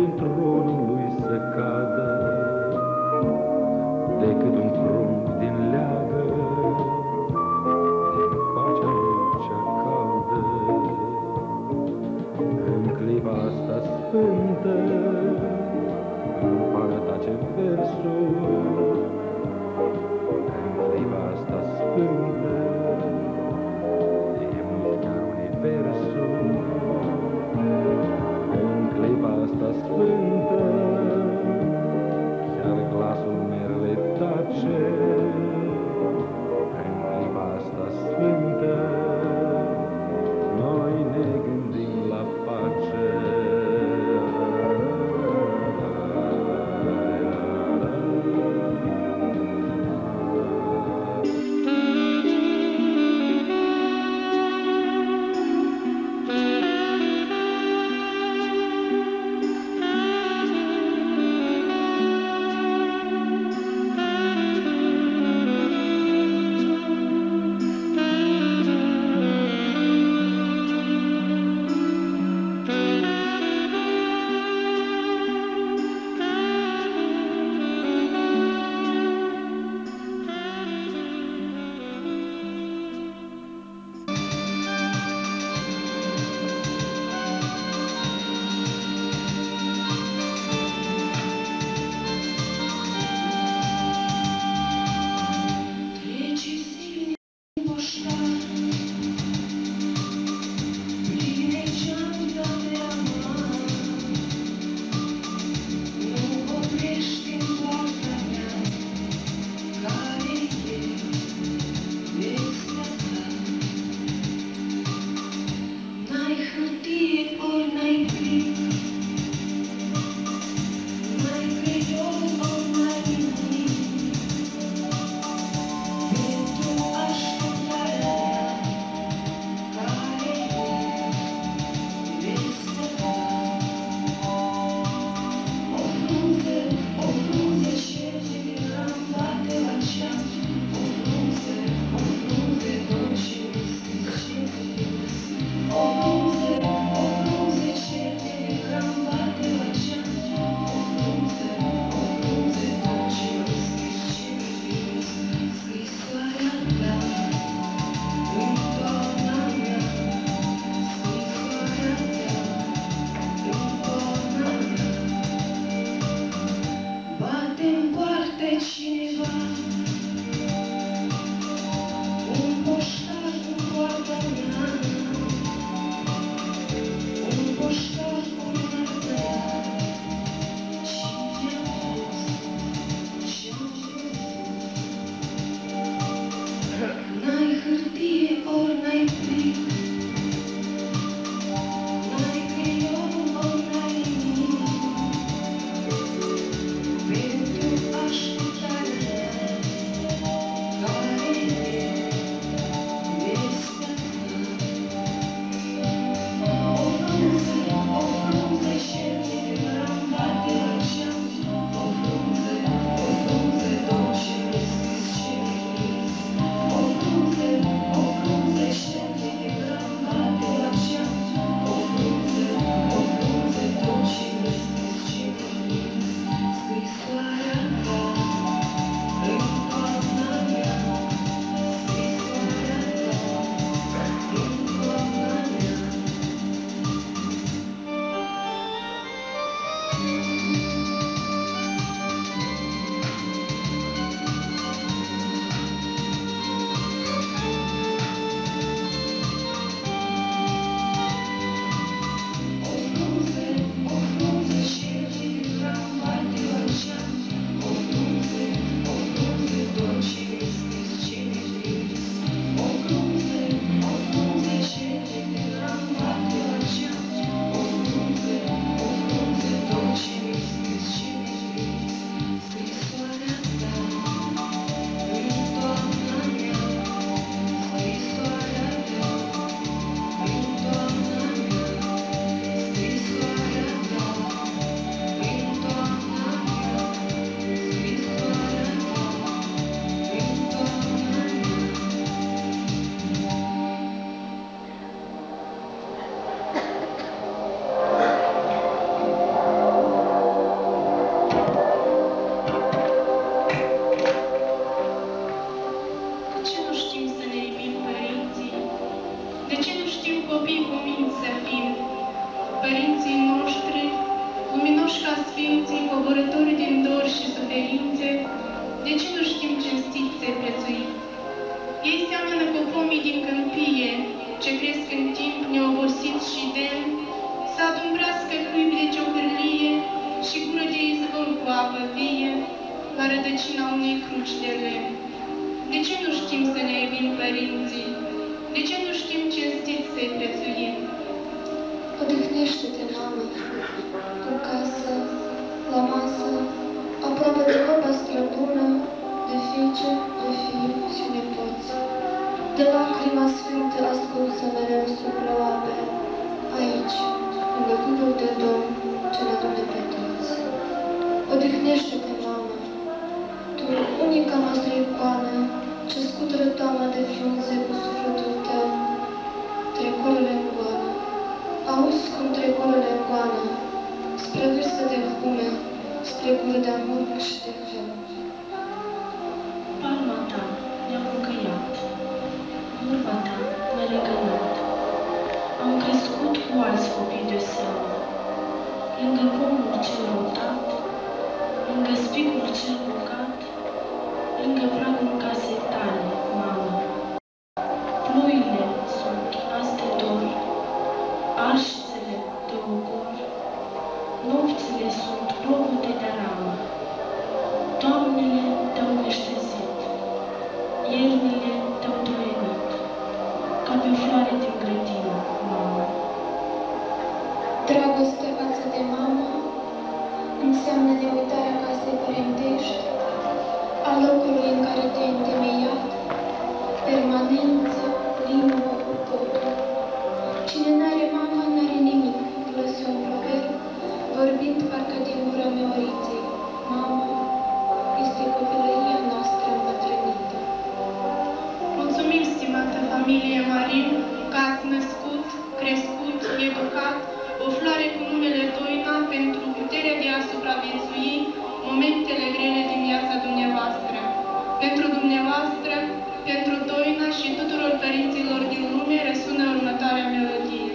Speaker 7: Ploile sunt chinați de dor, așțele de ogor, nopțile sunt plovute de ramă, toamnele te-au meștezit, iernile te-au doienit, ca pe o floare din grădină, mamă.
Speaker 6: Dragoste față de mama înseamnă neuitarea casei părintești, a locului în care te-ai întemeiat, permanență, limbă, totul. Cine n-are mamă, n-are nimic, glăse un proverb, vorbind parcă din gura Meoriței. Mama este copilăria noastră îmbătrânită.
Speaker 12: Mulțumim, stimată familie Marin, că ați născut, crescut, educat o floare cu numele Doina pentru puterea de a supraviețui momentele grele din viața dumneavoastră. Pentru dumneavoastră, pentru Doina și tuturor părinților din lume răsună următoarea melodie.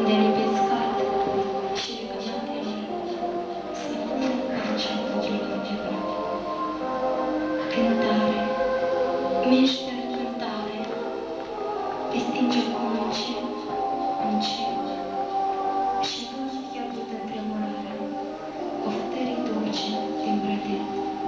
Speaker 11: unde repescat și recămătele se pun ca începutul început. Cântare, meșteră cântare, te stinge cu încet, încet, și văd pierdută în tremurare, oftării dulce din brădet.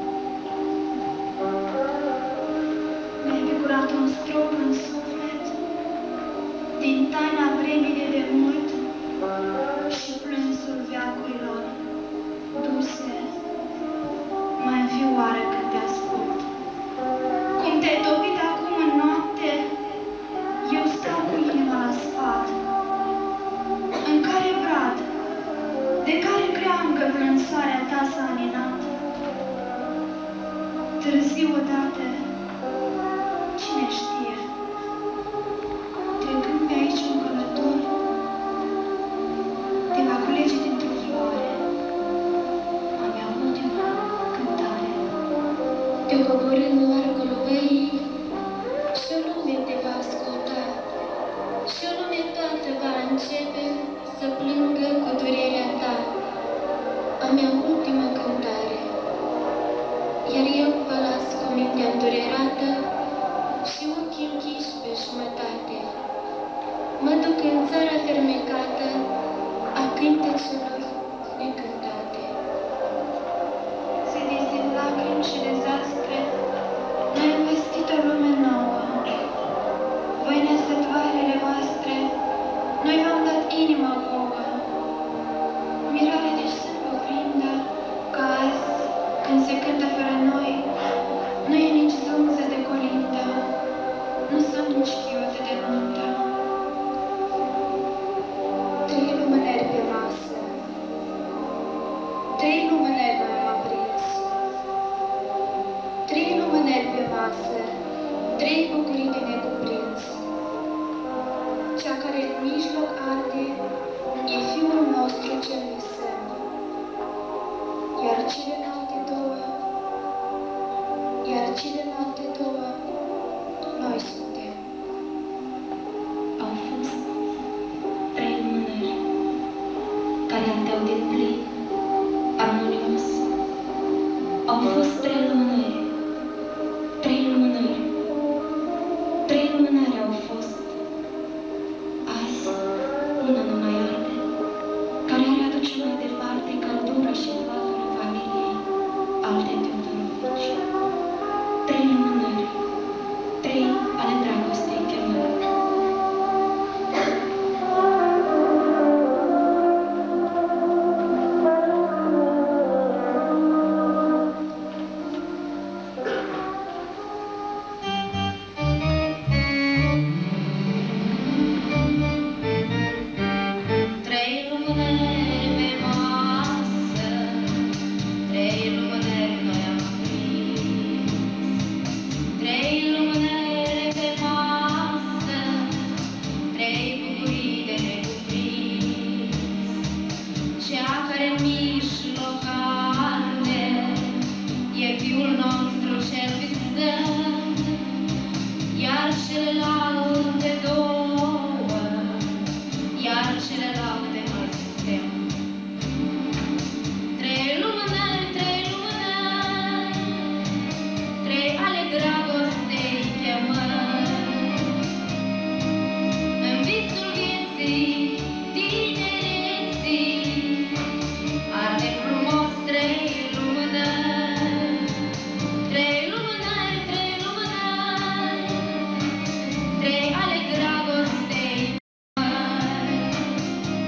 Speaker 3: Mi-ai picurat un strop în suflet, din taina vremii de demult și plânsul veacurilor duse, mai înfioară când te ascult. Cum te-ai topit acum în noapte, eu stau cu inima la sfat. În care brad, de care cream că plânsoarea ta s-a aninat? Târziu odată, cine știe, trecând pe aici un călător, te va culege dintr-o floare a mea ultima cântare.
Speaker 11: Te coborî în largul văii și o lume te va asculta și o lume toată va începe să plângă cu durerea ta, a mea ultimă cântare. Iar eu vă las cu mintea îndurerată și ochii închiși pe jumătate. Mă duc în țara fermecată a cântecilor necântate.
Speaker 3: Se dezid lacrimi și dezastre, noi am vestit o lume nouă. Voi nesătoarele voastre, noi v-am dat inima vouă. Mirare de să-mi oprindă că azi, când se cântă fără noi, nu e nici zunză de colindă, nu sunt nici chiote de nuntă.
Speaker 6: Trei lumânări pe masă, trei lumânări noi am aprins, trei lumânări pe masă, trei bucurii de necuprins. Cea care în mijloc arde e Fiul nostru cel visăm, iar celelalte două, iar celelalte două, noi suntem.
Speaker 11: Au fost trei lumânări care ardeau de plin, armonios. Au fost trei lumânări, trei lumânări, trei lumânări au fost. Azi, una nu mai arde, care are aduce mai departe căldură și flacără familiei alte Teodorovici. Trei lumânări, trei ale dragostei chemări.
Speaker 5: Trei lumânări pe masă, trei lumânări noi am aprins. Trei lumânări pe masă, trei bucurii de necuprins. Cea care în mijloc arde e Fiul nostru cel visăm, iar celelalte două, iar celelalte noi suntem. Trei lumânări, trei lumânări, trei ale dragostei chemări. În visul vieții, tinereții, arde frumos trei lumânări. Trei lumânări, trei lumânări, trei ale dragostei chemări.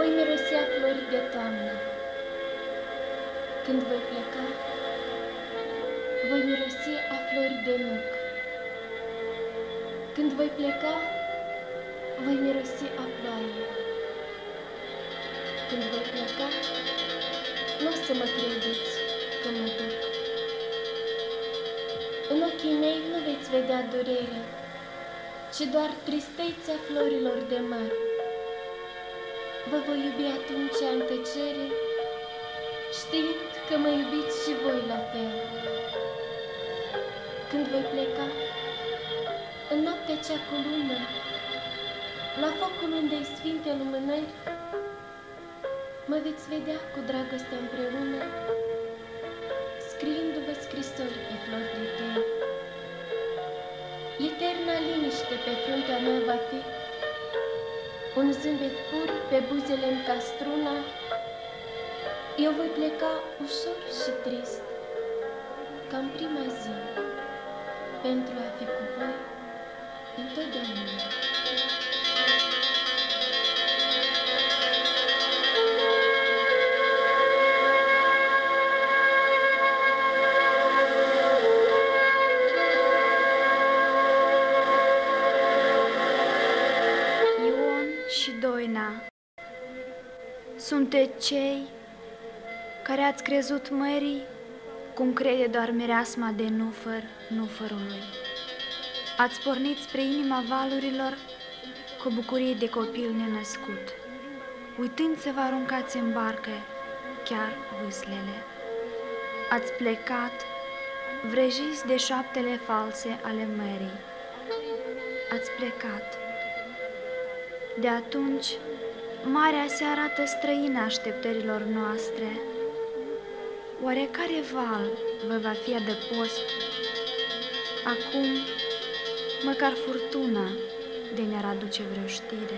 Speaker 1: voi mirosea flori de toamnă. Când voi pleca, voi mirosi a flori de nuc. Când voi pleca, voi mirosi a ploaie. Când voi pleca, nu o să mă credeți că mă duc. În ochii mei nu veți vedea durere, ci doar tristețea florilor de măr. Vă voi iubi atunci în tăcere, știind că mă iubiți și voi la fel. Când voi pleca, în noaptea cea cu lună, la focul unde-i sfinte lumânări, mă veți vedea cu dragoste împreună, scriindu-vă scrisori pe flori de tei. Eterna liniște pe fruntea mea va fi, un zâmbet pur pe buzele-mi ca struna. Eu voi pleca ușor și trist, ca în prima zi, pentru a fi cu voi întotdeauna.
Speaker 3: Sunteți cei care ați crezut mării cum crede doar mireasma de nufăr nufărului. Ați pornit spre inima valurilor cu bucurie de copil nenăscut. Uitând să vă aruncați în barcă chiar vâslele. Ați plecat vrăjiți de șoaptele false ale mării. Ați plecat. De atunci, marea se arată străină așteptărilor noastre. Oare care val vă va fi adăpost? Acum, măcar furtuna de ne-ar aduce vreo știre.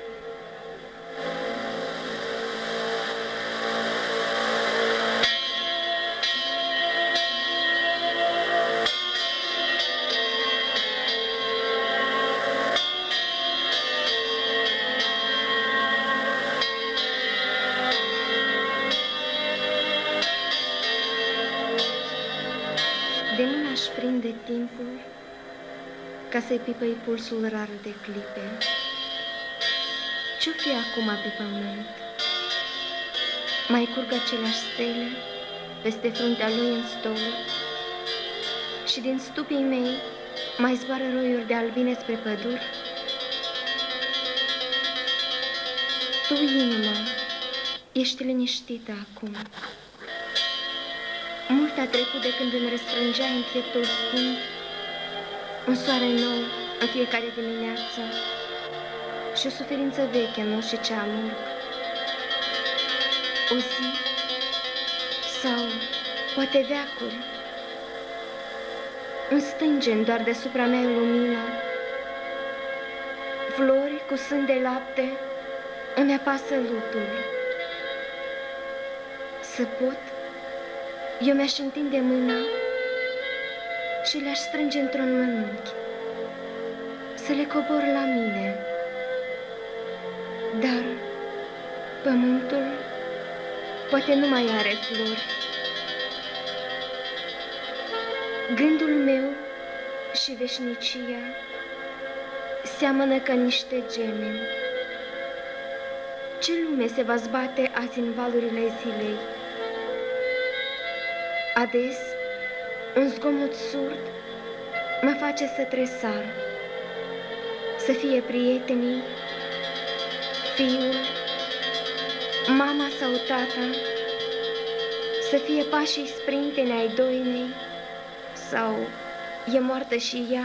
Speaker 2: De mână aș prinde timpul ca să-i pipăi pulsul rar de clipe. Ce-o fi acum pe pământ? Mai curg aceleași stele peste fruntea lui în stolul și din stupii mei mai zboară roiuri de albine spre păduri? Tu, inima, ești liniștită acum. Mult a trecut de când îmi răsfrângeai în pieptul scund un soare nou în fiecare dimineață și o suferință veche în și cea amurg. O zi sau poate veacuri, un stângen doar deasupra mea în lumină, flori cu sân de lapte îmi apasă lutul. Să pot, eu mi-aș întinde mâna și le-aș strânge într-un mănunchi, să le cobor la mine. Dar pământul poate nu mai are flori. Gândul meu și veșnicia seamănă ca niște gemeni. Ce lume se va zbate azi în valurile zilei? Ades, un zgomot surd mă face să tresar, să fie prietenii, fiul, mama sau tata, să fie pașii sprinteni ai doinei, sau e moartă și ea,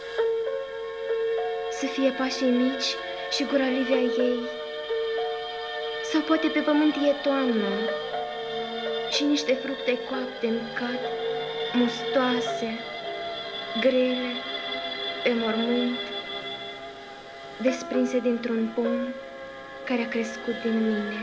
Speaker 2: să fie pașii mici și gura livea ei, sau poate pe pământ e toamnă și niște fructe coapte-n cad, mustoase, grele, pe mormânt, desprinse dintr-un pom care a crescut din mine.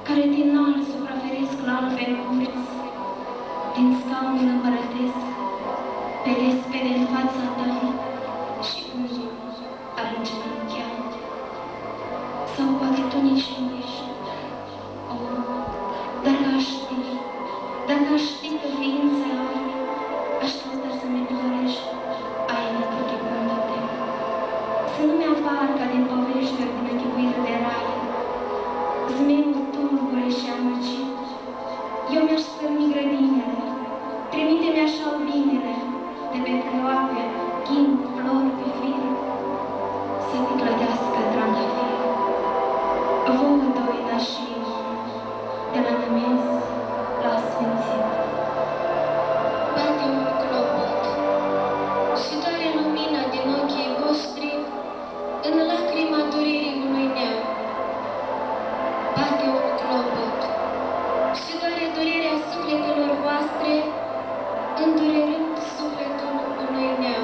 Speaker 11: care din alt supraferesc la albe curți, din scaunul împărătesc, pe lespede în fața ta și unii ar îngenunchea. Sau poate tu nici nu ești. Oh, dacă aș ști, dacă aș ști că ființă ai, aș căuta să-mi dorești, ai nepotrivându-te. Să nu mi-apar ca din povești din închipuită de rai, zmeul tulbure și amăgit. Eu mi-aș stârni grădinele, trimite-mi așa albinele, de pe cleoape, chin, flori pe fir, să te clădească trandafir. Vouă doina și de la nămez la sfințit.
Speaker 6: Bate un clopot și doare lumina din ochii voștri în lacrima durerii unui neam. Bate un clopot și doare durerea sufletelor voastre, îndurerând sufletul unui neam.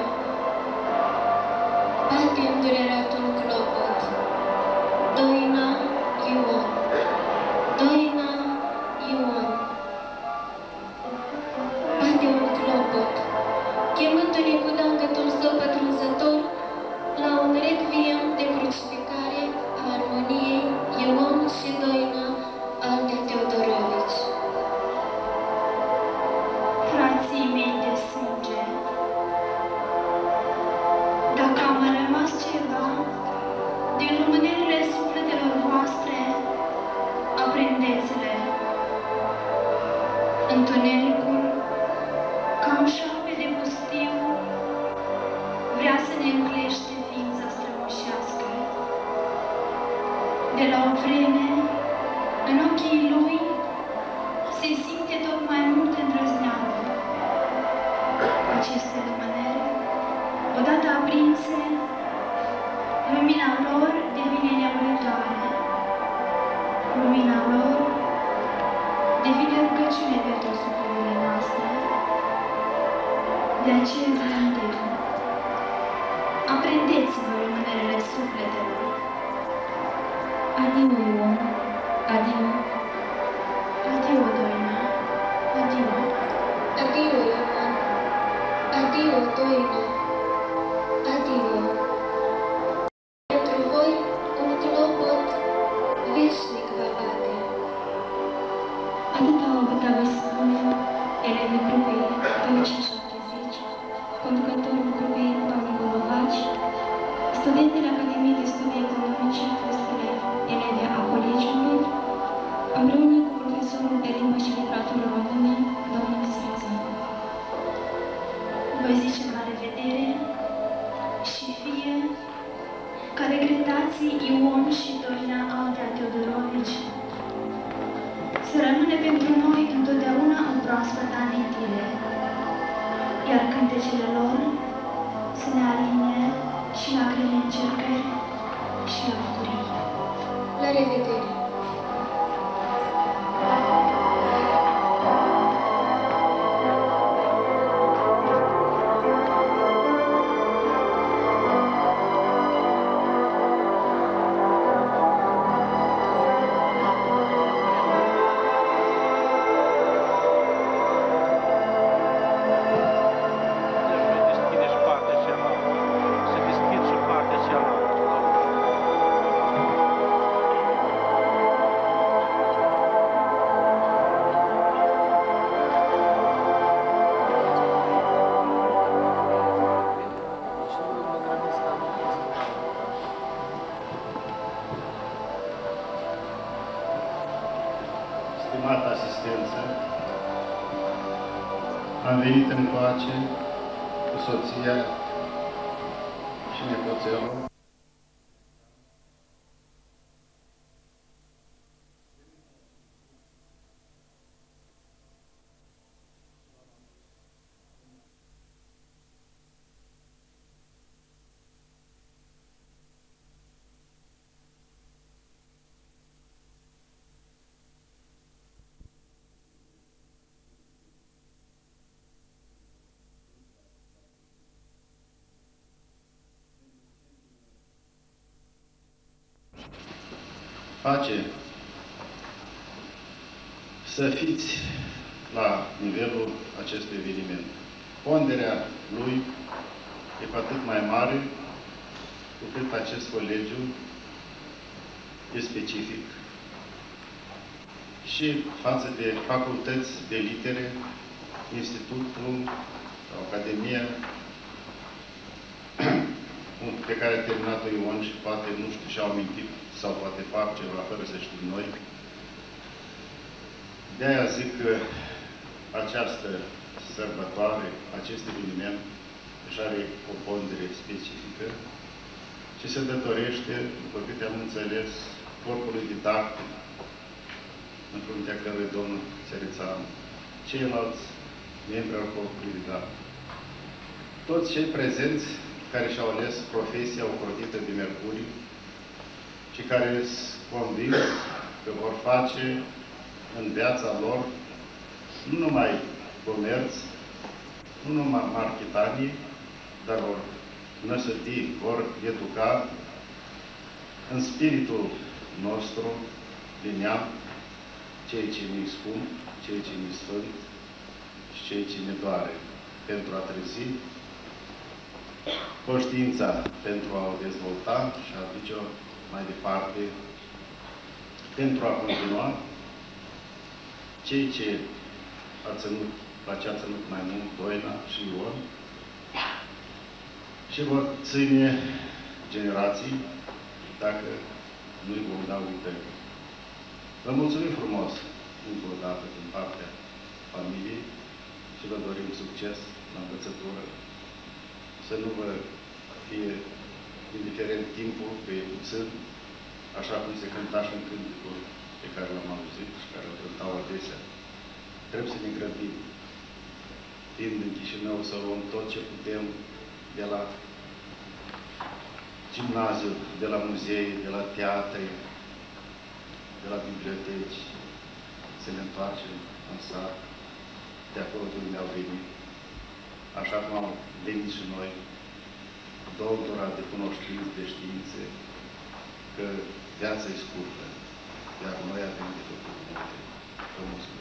Speaker 6: Bate îndurerat un clopot, Doina Ion, Doina Ion. Bate un clopot, chemându-ne cu dangătul său pătrunzător la un requiem de crucificare a armoniei Ion și Doina Aldea Teodorovici.
Speaker 3: Frații mei de sânge, dacă am mai rămas ceva din lumânările sufletelor voastre, aprindeți-le. Întunericul, ca un șarpe de pustiu, vrea să ne înclește ființa strămoșească. De la o vreme, în ochii lui, se simte tot mai mult îndrăzneală. Aceste lumânări, odată aprinse, lumina lor devine neamuritoare. Lumina lor devine rugăciune pentru sufletele noastre. De aceea vă îndemn, aprindeți-vă lumânările sufletelor.
Speaker 11: Adio, Ion, adio.
Speaker 3: Adio, Doina, adio.
Speaker 6: Adio, Ion, adio, Doina, adio. Pentru voi un clopot veșnic va bate.
Speaker 11: Atâta au putea vă spune elevii grupei doi cinci șaptezeci, conducătorul grupei Doamnei Golovaci, studentele Academiei de Studii Economice, fostele elevi a colegiului, împreună cu profesorul de limbă și literatură română, domnul Sfințanu.
Speaker 3: Vă zicem la revedere și fie ca regretații Ion și Doina Aldea Teodorovici să rămână pentru noi întotdeauna în proaspătă amintire, iar cântecele lor să ne aline și la grele încercări și la bucurii.
Speaker 6: La revedere!
Speaker 13: Stimată asistență, am venit încoace cu soția și nepoțelul pace să fiți la nivelul acestui eveniment. Ponderea lui e cu atât mai mare cu cât acest colegiu e specific și față de facultăți de litere, institutul sau academia pe care a terminat-o Ion și poate, nu știu, și-au mintit sau poate fac ceva fără să știm noi. De-aia zic că această sărbătoare, acest eveniment, își are o pondere specifică și se datorește, după câte am înțeles, corpului didactic, în fruntea căruia domnul Țărițanu, ceilalți membri al corpului didactic. Toți cei prezenți care și-au ales profesia ocrotită de Mercuriu și care sunt convins că vor face în viața lor nu numai comerț, nu numai marketanie, dar vor năsăti, vor educa în spiritul nostru de neam ceea ce ne-i scump, ceea ce ne-i sfânt și ceea ce ne doare, pentru a trezi conștiința, pentru a o dezvolta și a duce-o mai departe, pentru a continua cei ce a ținut, la ce a ținut mai mult Doina și Ion și vor ține generații dacă nu-i vom da uitări. Vă mulțumim frumos încă o dată din partea familiei și vă dorim succes la învățătură. Să nu vă fie indiferent timpul, că e puțin, așa cum se cânta și în cânticul pe care l-am auzit și care îl cântau adesea. Trebuie să ne grăbim. Fiind în Chișinău, să luăm tot ce putem de la gimnaziu, de la muzei, de la teatre, de la biblioteci, să ne întoarcem în sat, de acolo de unde au venit. Așa cum am venit și noi, doctora de cunoștințe, de științe, că viața e scurtă, iar noi avem de făcut multe. Vă mulțumim!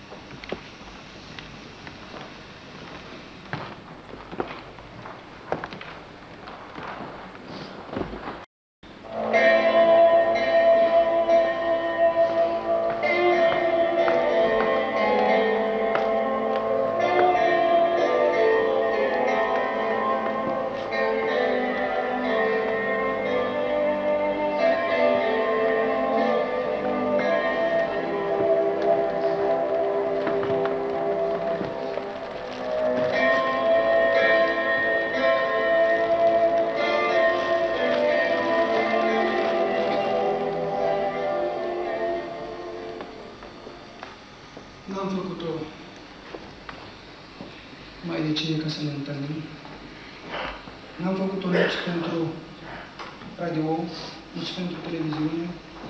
Speaker 14: N-am făcut-o mai de ce ca să ne întâlnim. N-am făcut-o nici pentru radio, nici pentru televiziune.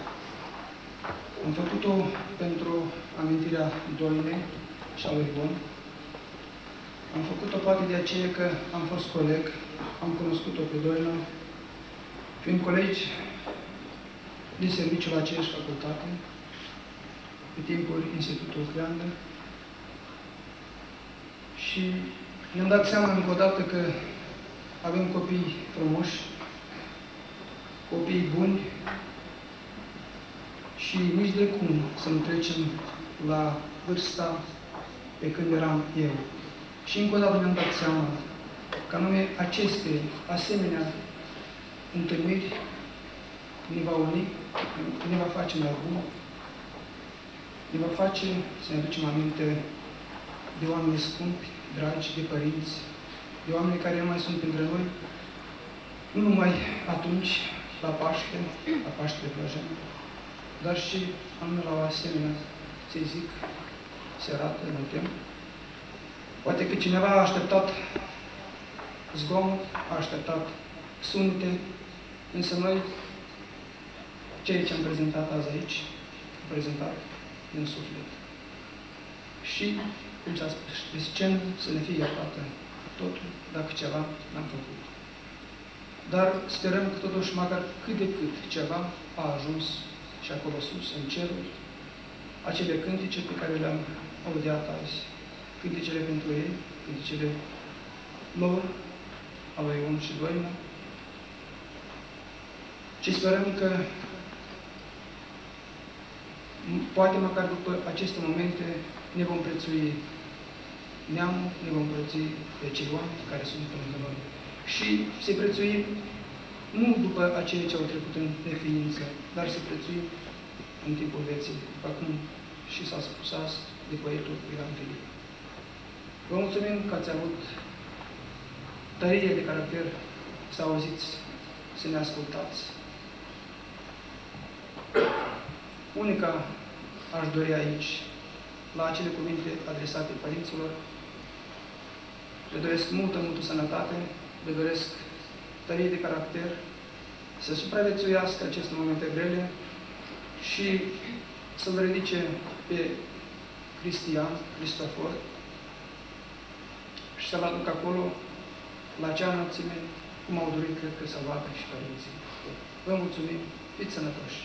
Speaker 14: Am făcut-o pentru amintirea Doinei și a lui Ion. Am făcut-o poate de aceea că am fost coleg, am cunoscut-o pe Doina, fiind colegi de serviciu la aceeași facultate, pe timpul Institutul Creandă. Și ne-am dat seama încă o dată că avem copii frumoși, copii buni și nici de cum să nu trecem la vârsta pe când eram eu. Și încă o dată ne-am dat seama că anume aceste asemenea întâlniri ne va uni, ne va face mai bun, ne va face să ne aducem aminte de oameni scumpi, dragi, de părinți, de oameni care nu mai sunt între noi, nu numai atunci, la Paște, la Paștele Blăjen, dar și anume la o asemenea, să zic, serată, în timp. Poate că cineva a așteptat zgomot, a așteptat sunete, însă noi, ceea ce am prezentat azi aici, am prezentat din suflet. Și, cum s-a spus, de scenă să ne fie iertată totul, dacă ceva n-am făcut. Dar sperăm că totuși, măcar cât de cât ceva a ajuns și acolo sus, în ceruri, acele cântice pe care le-am audiat azi. Cânticele pentru ei, cânticele lor, a lui Ion și Doina. Și sperăm că poate măcar după aceste momente ne vom prețui neamul, ne vom prețui pe cei oameni care sunt lângă noi. Și să prețuim nu după aceia ce au trecut în neființă, dar să prețuim în timpul vieții, după cum și s-a spus azi de poetul Ilan Filip. Vă mulțumim că ați avut tărie de caracter să auziți, să ne ascultați. Unica aș dori aici, la acele cuvinte adresate părinților, le doresc multă, multă sănătate, le doresc tărie de caracter, să supraviețuiască aceste momente grele și să-l ridice pe Cristian, Cristofor, și să-l aduc acolo, la acea înălțime, cum au dorit, cred că, să vadă și părinții. Vă mulțumim, fiți sănătoși!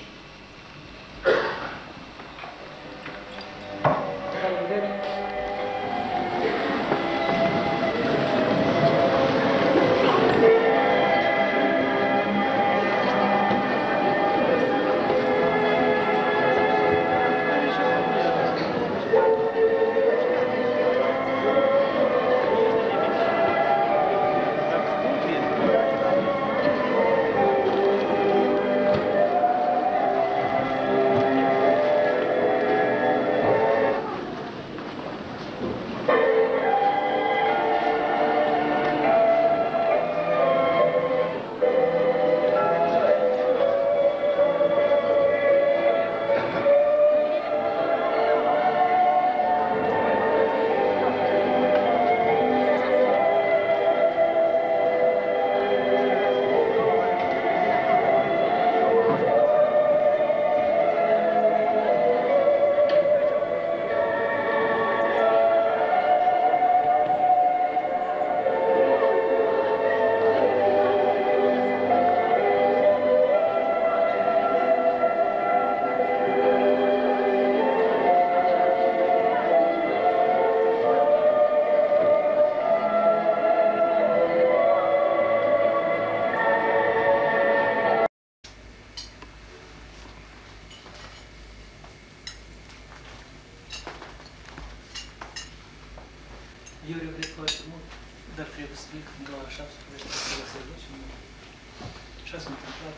Speaker 15: Eu regret foarte mult, dar trebuie să plec în două șaptesprezece să vă duci. Așa s-a întâmplat.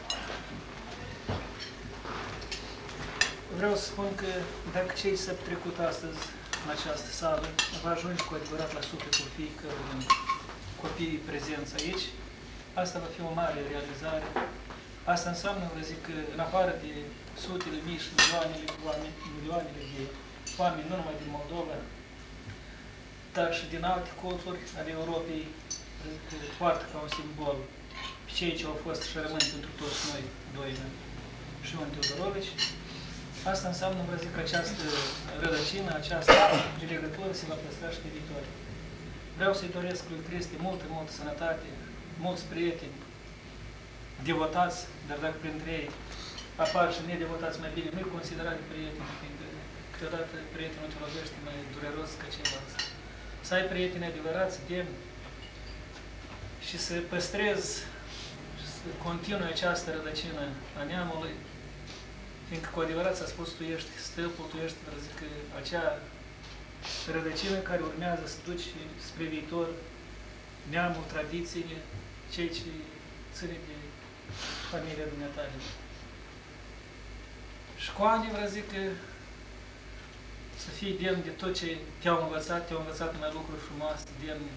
Speaker 15: Vreau să spun că dacă cei s-a trecut astăzi în această sală va ajunge cu adevărat la sufletul fiecărui din copiii prezenți aici, asta va fi o mare realizare. Asta înseamnă, vă zic, că în afară de sutele mii și milioanele, oameni, milioanele de oameni, nu numai din Moldova, dar și din alte colțuri ale Europei, poartă ca un simbol pe cei ce au fost și rămân pentru toți noi, Doina și Ion Teodorovici. Asta înseamnă, vă zic, că această rădăcină, această legătură se va păstra și pe viitor. Vreau să-i doresc lui Cristi multă, multă sănătate, mulți prieteni, devotați, dar dacă printre ei apar și nedevotați mai bine, nu-i considerați prieteni, fiindcă câteodată prietenul te lovește mai dureros ca ceilalți. Să ai prieteni adevărați, demni, și să păstrezi și să continui această rădăcină a neamului, fiindcă cu adevărat s-a spus, tu ești stâlpul, tu ești, vă zic, acea rădăcină care urmează să duci spre viitor neamul, tradițiile, cei ce ține de familia dumneatale. Și cu ani, vă zic, să fii demn de tot ce te-au învățat, te-au învățat numai lucruri frumoase, demne.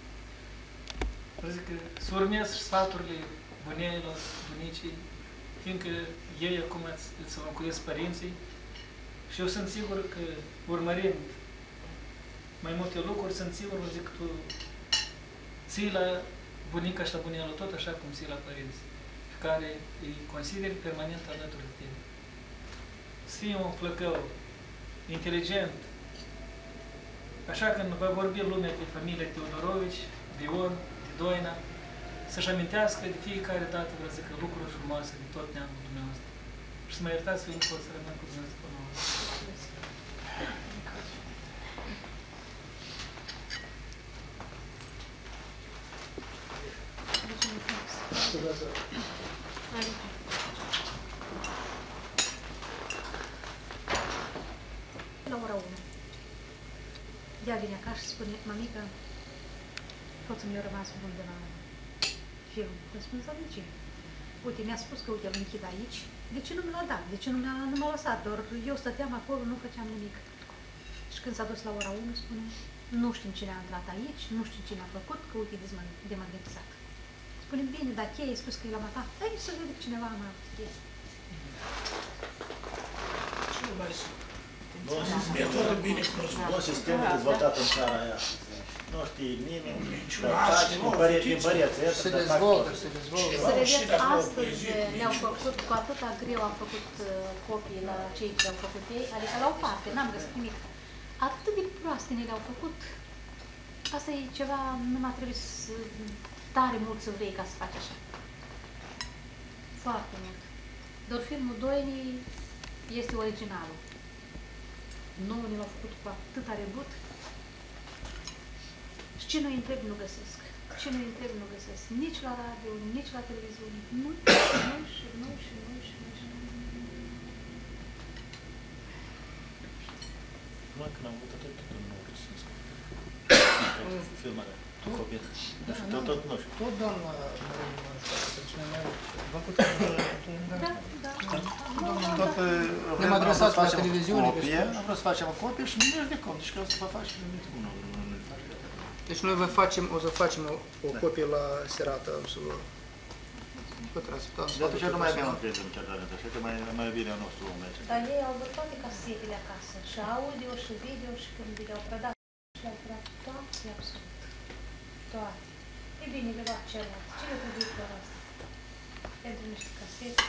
Speaker 15: Vă zic că să urmezi sfaturile buneilor, bunicii, fiindcă ei acum îți, îți înlocuiesc părinții și eu sunt sigur că, urmărind mai multe lucruri, sunt sigur, vă zic, că tu ții la bunica și la bunelul tot așa cum ții la părinți, pe care îi consideri permanent alături de tine. Să fii un flăcău inteligent, așa când va vorbi lumea de familia Teodorovici, de Ion, de Doina, să-și amintească de fiecare dată, vă zic, lucruri frumoase de tot neamul dumneavoastră. Și să mă iertați că nu pot să rămân cu dumneavoastră până la urmă.
Speaker 16: La ora unu. Ea vine acasă și spune, mamică, soțul meu a rămas bun de la film. Îmi spun, dar de ce? Uite, mi-a spus că, uite, îl închid aici. De ce nu mi l-a dat? De ce nu mi-a nu m-a lăsat? Doar eu stăteam acolo, nu făceam nimic. Și când s-a dus la ora unu, spune, nu știm cine a intrat aici, nu știm cine a făcut, că uite, demagnetisat. Spune, bine, dar cheie, ai spus că e la mata. Hai să vedem cineva a avut cheie.
Speaker 17: E foarte bine cunoscut sistemul dezvoltat în țara aia. Nu știe nimeni, din păreți,
Speaker 14: se dezvoltă, se dezvoltă.
Speaker 16: Să vedeți, astăzi ne-au făcut, cu atâta greu au făcut copii la cei ce au făcut ei, adică la o parte, n-am găsit nimic. Atât de proaste ne le-au făcut. Asta e ceva, numai trebuie să, tare mult să vrei ca să faci așa. Foarte mult. Doar filmul Doinii este originalul. Nouă ne l-au făcut cu atâta rebut. Și ce nu-i întreb, nu găsesc. Ce nu-i întreb, nu găsesc. Nici la radio, nici la televiziune. Nu, nu și nu și nu și nu și nu.
Speaker 17: Numai când am avut atât, tot nu găsesc. Filmarea, cu copii. Nu știu, tot, tot nu știu.
Speaker 14: Tot doamna
Speaker 16: Da, da.
Speaker 17: Tot
Speaker 14: ne-am adresat la televiziune.
Speaker 17: Am vrut să facem o copie și nici de cum. Deci că o să vă faci nimic cu unul.
Speaker 14: Deci noi vă facem, o să facem o, o copie la serată, să vă pătrați.
Speaker 17: De atunci nu mai avem încredere în certare, așa că mai, mai bine al nostru om aici.
Speaker 16: Dar ei au văzut toate casetele acasă, și audio, și video, și când le-au predat, și le-au predat toate, absolut. Toate. E bine, le va celălalt. Ce le trebuie la asta? Pentru niște casete.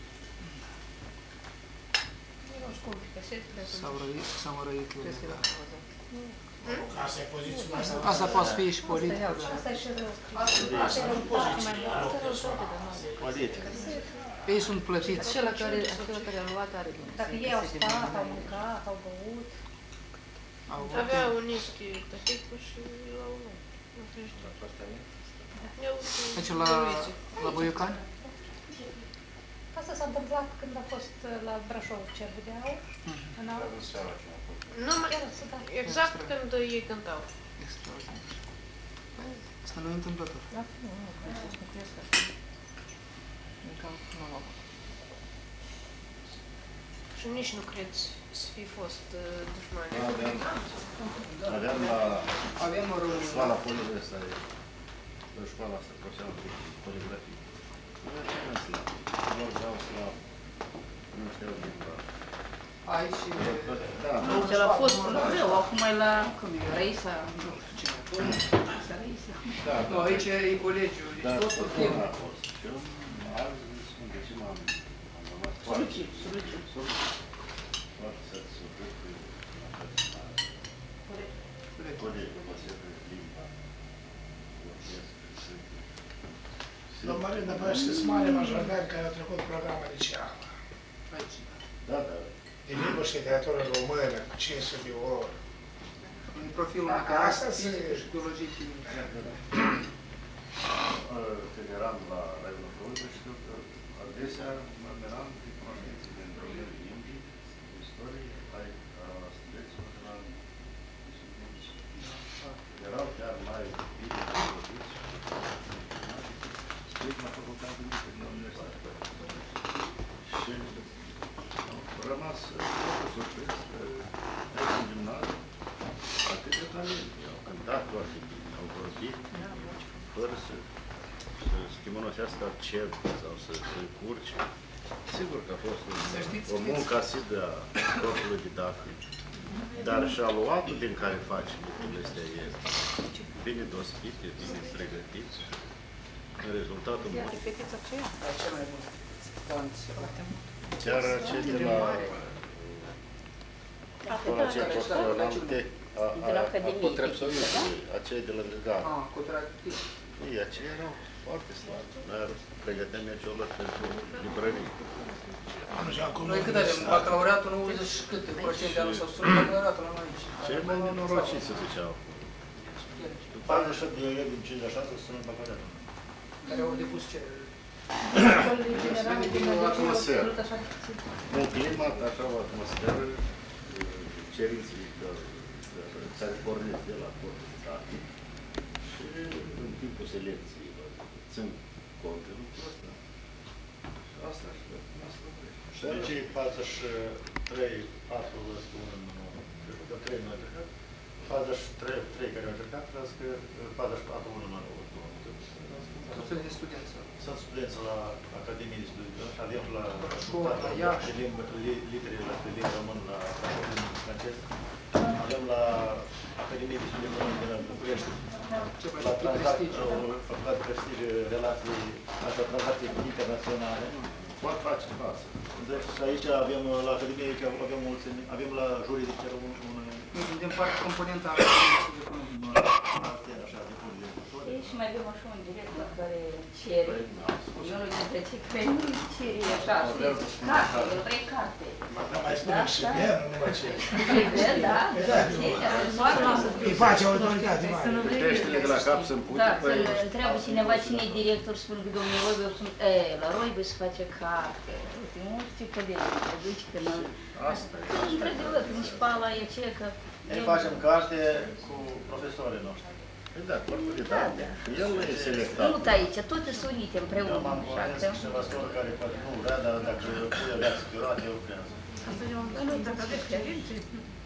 Speaker 16: Nu știu cum casetele.
Speaker 14: S-au răit lumea.
Speaker 18: Asta e poziția.
Speaker 14: Asta poate fi și politică.
Speaker 16: Asta e și rău. Asta e rău parte mai mult.
Speaker 17: Politică.
Speaker 14: Ei sunt plătiți.
Speaker 19: Acela care, acela care a luat are bine.
Speaker 16: Dacă ei au stat, au mâncat, au băut.
Speaker 19: Aveau niște tăticuri și l-au luat.
Speaker 14: Deci la, la Boiocani?
Speaker 16: Asta s-a întâmplat când a fost la Brașov Cerul de Aur. În august.
Speaker 19: Numai, exact când ei cântau.
Speaker 14: Extraordinar. Asta nu e întâmplător.
Speaker 19: Da, nu, nu, nu crezi că încă nu am. Și nici nu cred să fi fost dușmani.
Speaker 13: Aveam la
Speaker 14: Aveam o rând.
Speaker 13: școala poligrafie asta, școala asta, profesională de poligrafie. Nu aveam slav, vorbeau slav, nu știu limba.
Speaker 14: Ai și...
Speaker 19: Deci a fost greu, acum e la Raisa, nu știu cine. Raisa.
Speaker 14: Nu, aici e colegiul, deci tot cu film.
Speaker 13: Da, a fost. Și eu azi spun că ce m-am rămas foarte...
Speaker 19: Soluții, soluții.
Speaker 13: Foarte satisfăcut cu colegul, mă se pe limba.
Speaker 18: Domnul Marin, dar băieți că sunt mare majordani care au trecut programa liceală.
Speaker 13: Da, da.
Speaker 18: De limbă și literatură română, cu cinci sute de ori.
Speaker 14: În profilul
Speaker 18: asta
Speaker 14: fizică și biologie chimică.
Speaker 13: Când eram la Raionul Frunte, știu că adesea mă meram de cunoștințe din domeniul limbii, istorie, ai studenților de la disciplini. Erau chiar mai bine pregătiți și scriși la facultate mică din universitate. Și am rămas foarte surprins că aici în gimnaziu atât de talent. Au cântat foarte bine, au vorbit, fără să să schimonosească accent sau să se curce. Sigur că a fost o muncă asiduă a profilului didactic, dar și aluatul din care face lucrurile astea e bine dospit, e bine pregătit. Rezultatul bun.
Speaker 19: Repetiți aceea?
Speaker 14: Cea mai bună.
Speaker 13: Chiar cei de la școala aceea profesională a Potrepsovitului, acei de la Găgara.
Speaker 14: Ah, cooperativ.
Speaker 13: Ei, aceia erau foarte slabi. Noi pregăteam meciul ăla pentru librării.
Speaker 15: Noi cât avem? Bacalaureatul nouăzeci și câte procente anul s-au susținut bacalaureatul la noi aici?
Speaker 13: Cei mai nenorociți se ziceau.
Speaker 17: patruzeci și opt de elevi din cincizeci și șase susținut bacalaureatul.
Speaker 15: Care au depus cerere.
Speaker 13: O atmosferă. Un climat, așa, o atmosferă, cerințele care pornesc de la portitate și în timpul selecției țin cont de lucrul ăsta. Și asta și asta.
Speaker 17: Și de cei patruzeci și trei patru vă spun, cred că trei nu au încercat, patruzeci și trei care au încercat, vreau că patruzeci și patru unu nu au
Speaker 15: Sunt de studenți.
Speaker 17: Sunt studenți la Academie de Studenți, avem la
Speaker 15: școală, la Iași,
Speaker 17: litere la limba român la francez, avem la Academie de Studenți Români din București, la facultate de prestigi, relații, așa, tranzacții internaționale,
Speaker 13: poate face față.
Speaker 17: Deci aici avem, la Academie, aici avem mulți, avem la juridice un...
Speaker 15: Din partea componentă a Academiei de Economie.
Speaker 17: Așa, de punct de vedere.
Speaker 19: Ei, și mai avem așa un director care cere, unul dintre cei care nu cere așa, știți, carte, el vrei carte.
Speaker 18: Mai spunem și pe ea, nu numai ce.
Speaker 19: Da, da,
Speaker 18: îi face autoritate mare.
Speaker 13: Peștele de la cap sunt pute.
Speaker 19: Da, să-l întreabă cineva cine e director, spun că domnul Roibe, spun, e, la Roibe se face carte. Uite, mulți colegi, se duce că nu...
Speaker 13: Asta e.
Speaker 19: Într-adevăr, principala e aceea că...
Speaker 17: Noi facem carte cu profesorii noștri.
Speaker 13: Da, corporitatea. El e selectat.
Speaker 19: Nu aici, toate sunt unite împreună.
Speaker 17: Eu m-am convins cineva soră care poate nu vrea, dar dacă pui viață pe roate, eu vreau.
Speaker 16: Asta e un lucru, dacă aveți cerințe,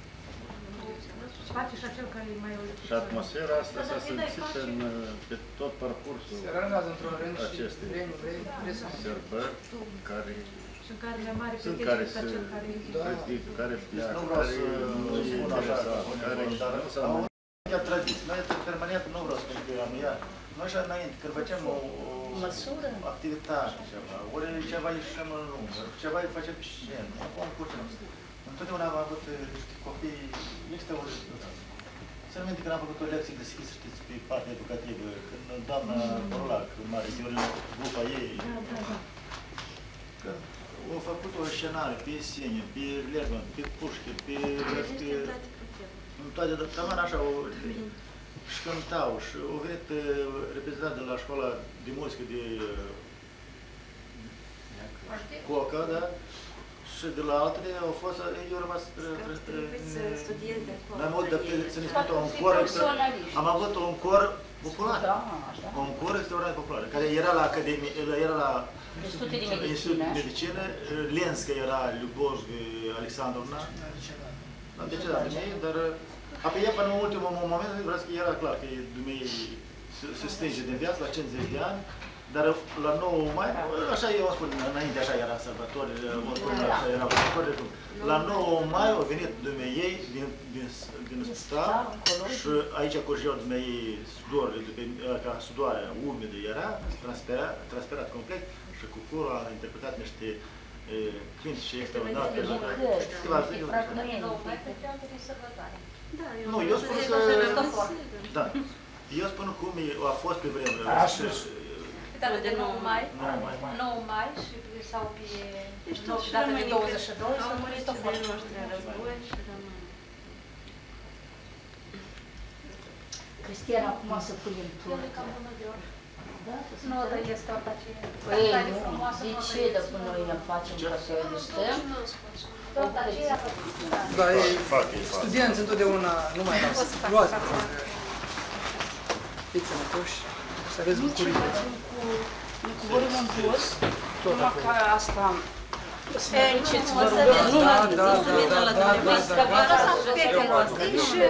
Speaker 16: face și acel care e mai...
Speaker 13: Și atmosfera asta s-a simțit în, pe tot parcursul
Speaker 15: se realizează într-un rând și
Speaker 13: acestei sărbări care
Speaker 16: sunt care mai mare
Speaker 13: sunt care se predică, care pleacă, care nu e interesat, care nu s-a mai...
Speaker 17: Ea tradiție. Noi permanent nu vreau să spun că am ea. Noi așa înainte, când facem o, o activitate, ceva, ori ceva ieșim în lungă, ceva îi facem pe scenă, acum curțăm. Întotdeauna am avut niște copii extraordinari. Să nu minte când am făcut o lecție deschisă, știți, pe partea educativă, când doamna Borolac, mare Viorina, grupa ei, când au făcut o scenarie pe Esenie, pe Lerman, pe Pușkin, pe... Toate, cam așa, o, și cântau, și au venit reprezentant de la școala de muzică de Coca, da? Și de la altele au fost, eu au rămas... Mai mult de să ne spună un cor, am avut un cor popular, un cor extraordinar popular, care era la Academie, era la Institutul de Medicină, Lenska era Lyubov Alexandrovna, de ce da, dar apoi ea până în ultimul moment, vreau că era clar că dumnei se stinge din viață la cincizeci de ani, dar la nouă mai, așa eu spun, înainte așa era sărbători, așa era sărbători, la nouă mai au venit dumnei ei din, din, din stat și aici curgeau dumnei ei sudorile, ca sudoarea umedă era, transpirat, transpirat complet și cu curul a interpretat niște cânti și extraordinari pe câteva zile. Nu, eu spun că... Da. Eu spun cum a fost pe vremuri.
Speaker 20: Data de nouă mai, nouă mai și sau pe data de douăzeci și doi s-a murit tot
Speaker 19: Cristian, acum să punem tot.
Speaker 20: Nu o trăiesc toată aceea.
Speaker 19: Păi nu, de ce dacă noi ne facem ca să ne stăm?
Speaker 20: Tot aceea.
Speaker 15: Da, ei, studenți întotdeauna nu mai lasă. Luați. Fiți sănătoși, să aveți bucurie.
Speaker 19: Nu coborâm în jos, numai ca asta... Înceți, vă rugăm. Nu,
Speaker 15: da, da, da, da, da,
Speaker 19: că vă lăsați prietenul ăsta și...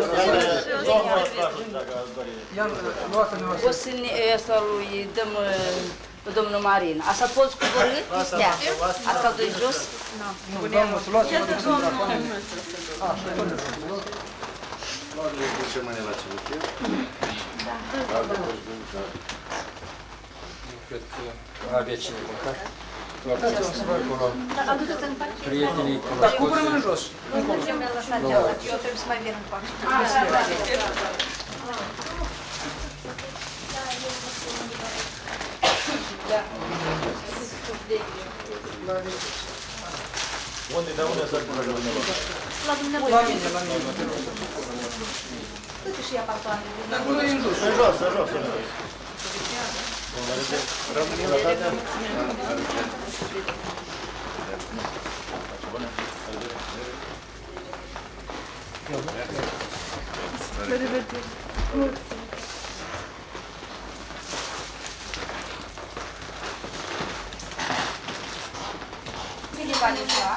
Speaker 19: O să ne, asta lui dăm domnul Marin. Asta poți coborâ? Istea. Asta de jos?
Speaker 15: Nu, domnul, să luați mă duc să-mi dracu.
Speaker 13: Le ducem mâine la cimitir.
Speaker 19: Da.
Speaker 21: Nu cred că avea cine mânca. Luați-o să vă acolo. Prietenii, cunoscuți.
Speaker 15: Da, coborâm în jos.
Speaker 16: Eu trebuie să mai vin în față.
Speaker 19: Da.
Speaker 17: Unde, de unde s-a curat la dumneavoastră?
Speaker 16: La dumneavoastră.
Speaker 14: La mine, la mine.
Speaker 16: Câte și apartoanele?
Speaker 14: Acolo e în jos.
Speaker 17: În jos, în jos. Rămânim la toate?
Speaker 16: La revedere. Mulțumesc.
Speaker 19: Bine v-ați aflat.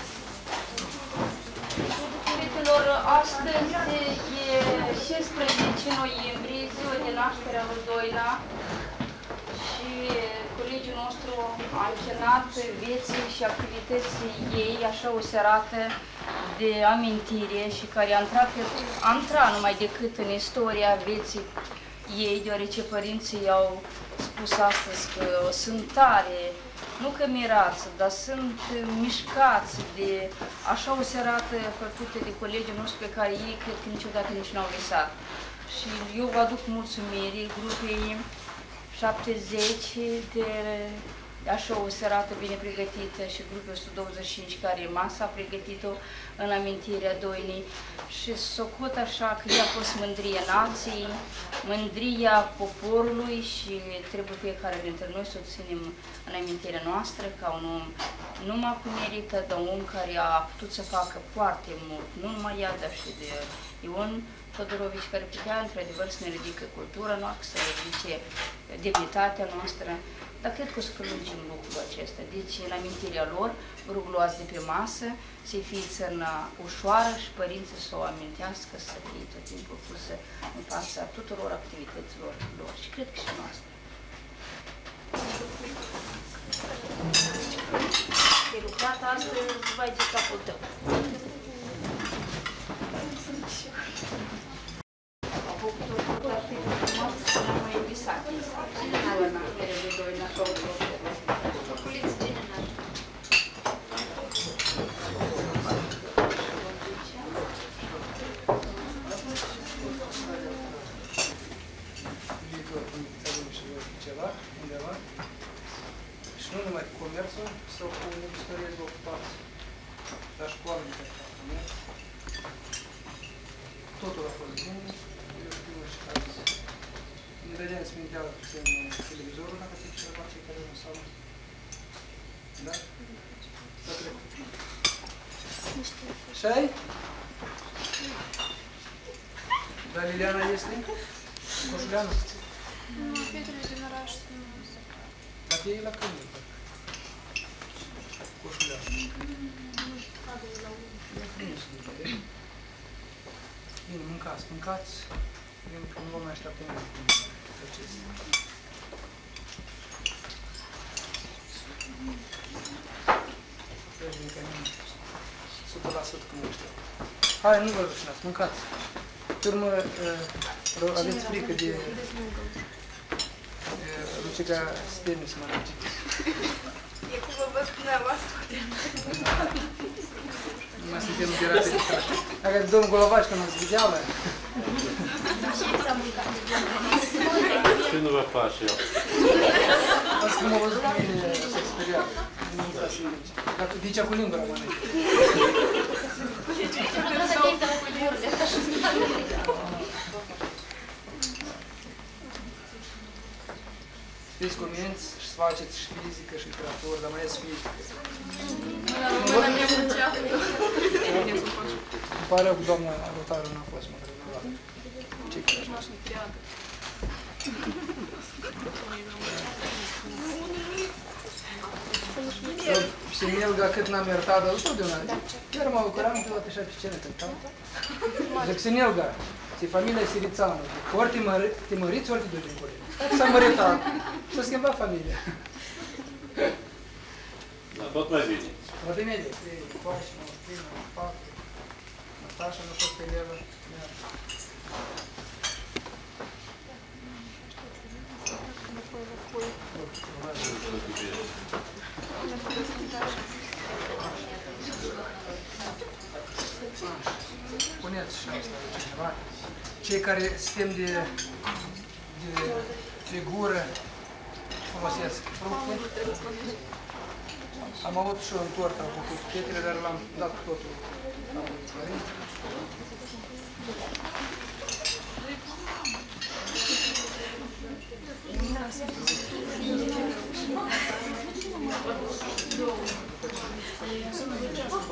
Speaker 19: Prietenilor, astăzi e șaisprezece noiembrie, ziua de naștere a lui Doina și colegul nostru a închinat vieții și activității ei, așa o serată de amintire și care a intrat, a intrat numai decât în istoria vieții ei, deoarece părinții au spus astăzi că sunt tare, nu că mirați, dar sunt mișcați de așa o serată făcută de colegii noștri pe care ei cred că niciodată nici nu au visat. Și eu vă aduc mulțumiri grupei șaptezeci de așa o serată bine pregătită și grupul o sută douăzeci și cinci care masa a pregătit-o în amintirea Doinei și socot așa că ea a fost mândria nației, mândria poporului și trebuie fiecare dintre noi să o ținem în amintirea noastră ca un om numai cu merită, dar un om care a putut să facă foarte mult, nu numai ea, dar și de Ion Todorovici, care putea într-adevăr să ne ridică cultura noastră, să ne ridice demnitatea noastră. Dar cred că o să prelungim lucrul acesta. Deci, în amintirea lor, vă rog luați de pe masă, să-i fie țărna ușoară și părinții să o amintească, să fie tot timpul pusă în fața tuturor activităților lor. Și cred că și noastră.
Speaker 20: E lucrat astăzi, vai de capul tău.
Speaker 19: Am făcut o fotografie frumoasă și n-am mai visat. Cine n-a la naștere de doi, n-așa o
Speaker 3: Cioculiți general.
Speaker 14: Viitor, când avem și voi ceva, undeva, și nu numai cu comerțul, sau cu negustoriile ocupați, dar și cu oamenii care fac comerț. Totul a fost bine, eu știu și azi. Ne dădeam sminteală puțin televizorul, dacă se ceva cei care nu s-au. Da? S-a trecut. Și ai? Dar Liliana este? Coșuleanu?
Speaker 12: Nu, fetele din oraș sunt.
Speaker 14: Dar e la când? Coșuleanu. Bine, mâncați, mâncați. Nu vă mai așteptăm în proces. Deci, din cămin, o sută la sută cum ăștia. Hai, nu vă rușinați, mâncați. Pe urmă, aveți frică de Lucica Stemi să mănânce.
Speaker 12: E cum vă văd dumneavoastră.
Speaker 14: Nu mai suntem derate de stat. Dacă domnul Golovaci, când ați videală.
Speaker 4: Ce nu vă fac eu?
Speaker 14: Asta când m-a văzut cu mine, s-a speriat. Dicea cu lingura mănâncă. Fiți cuminți și să faceți și fizică și literatură, dar mai ales fizică.
Speaker 12: Mâna mea muncea.
Speaker 14: Îmi pare rău că doamna Rotaru n-a fost mă renovat. Ce crezi?
Speaker 12: Nu sunt creată.
Speaker 14: Și Melga cât n-am iertat, dar totdeauna. Chiar mă bucuram toată așa pe scenă cântau. Zic, Sinelga, ți familia Sirițanu. Ori te măriți, ori te duci în curine. S-a măritat și-a schimbat familia.
Speaker 4: Dar tot mai bine.
Speaker 14: Tot imediat. Pași, Măustrina, patru. Natașa nu a fost elevă. Puneți și asta de cineva. Cei care suntem de, de figură folosesc fructe. Am avut și un tort, am făcut fetele, dar l-am dat totul la părinți.
Speaker 10: Thank you.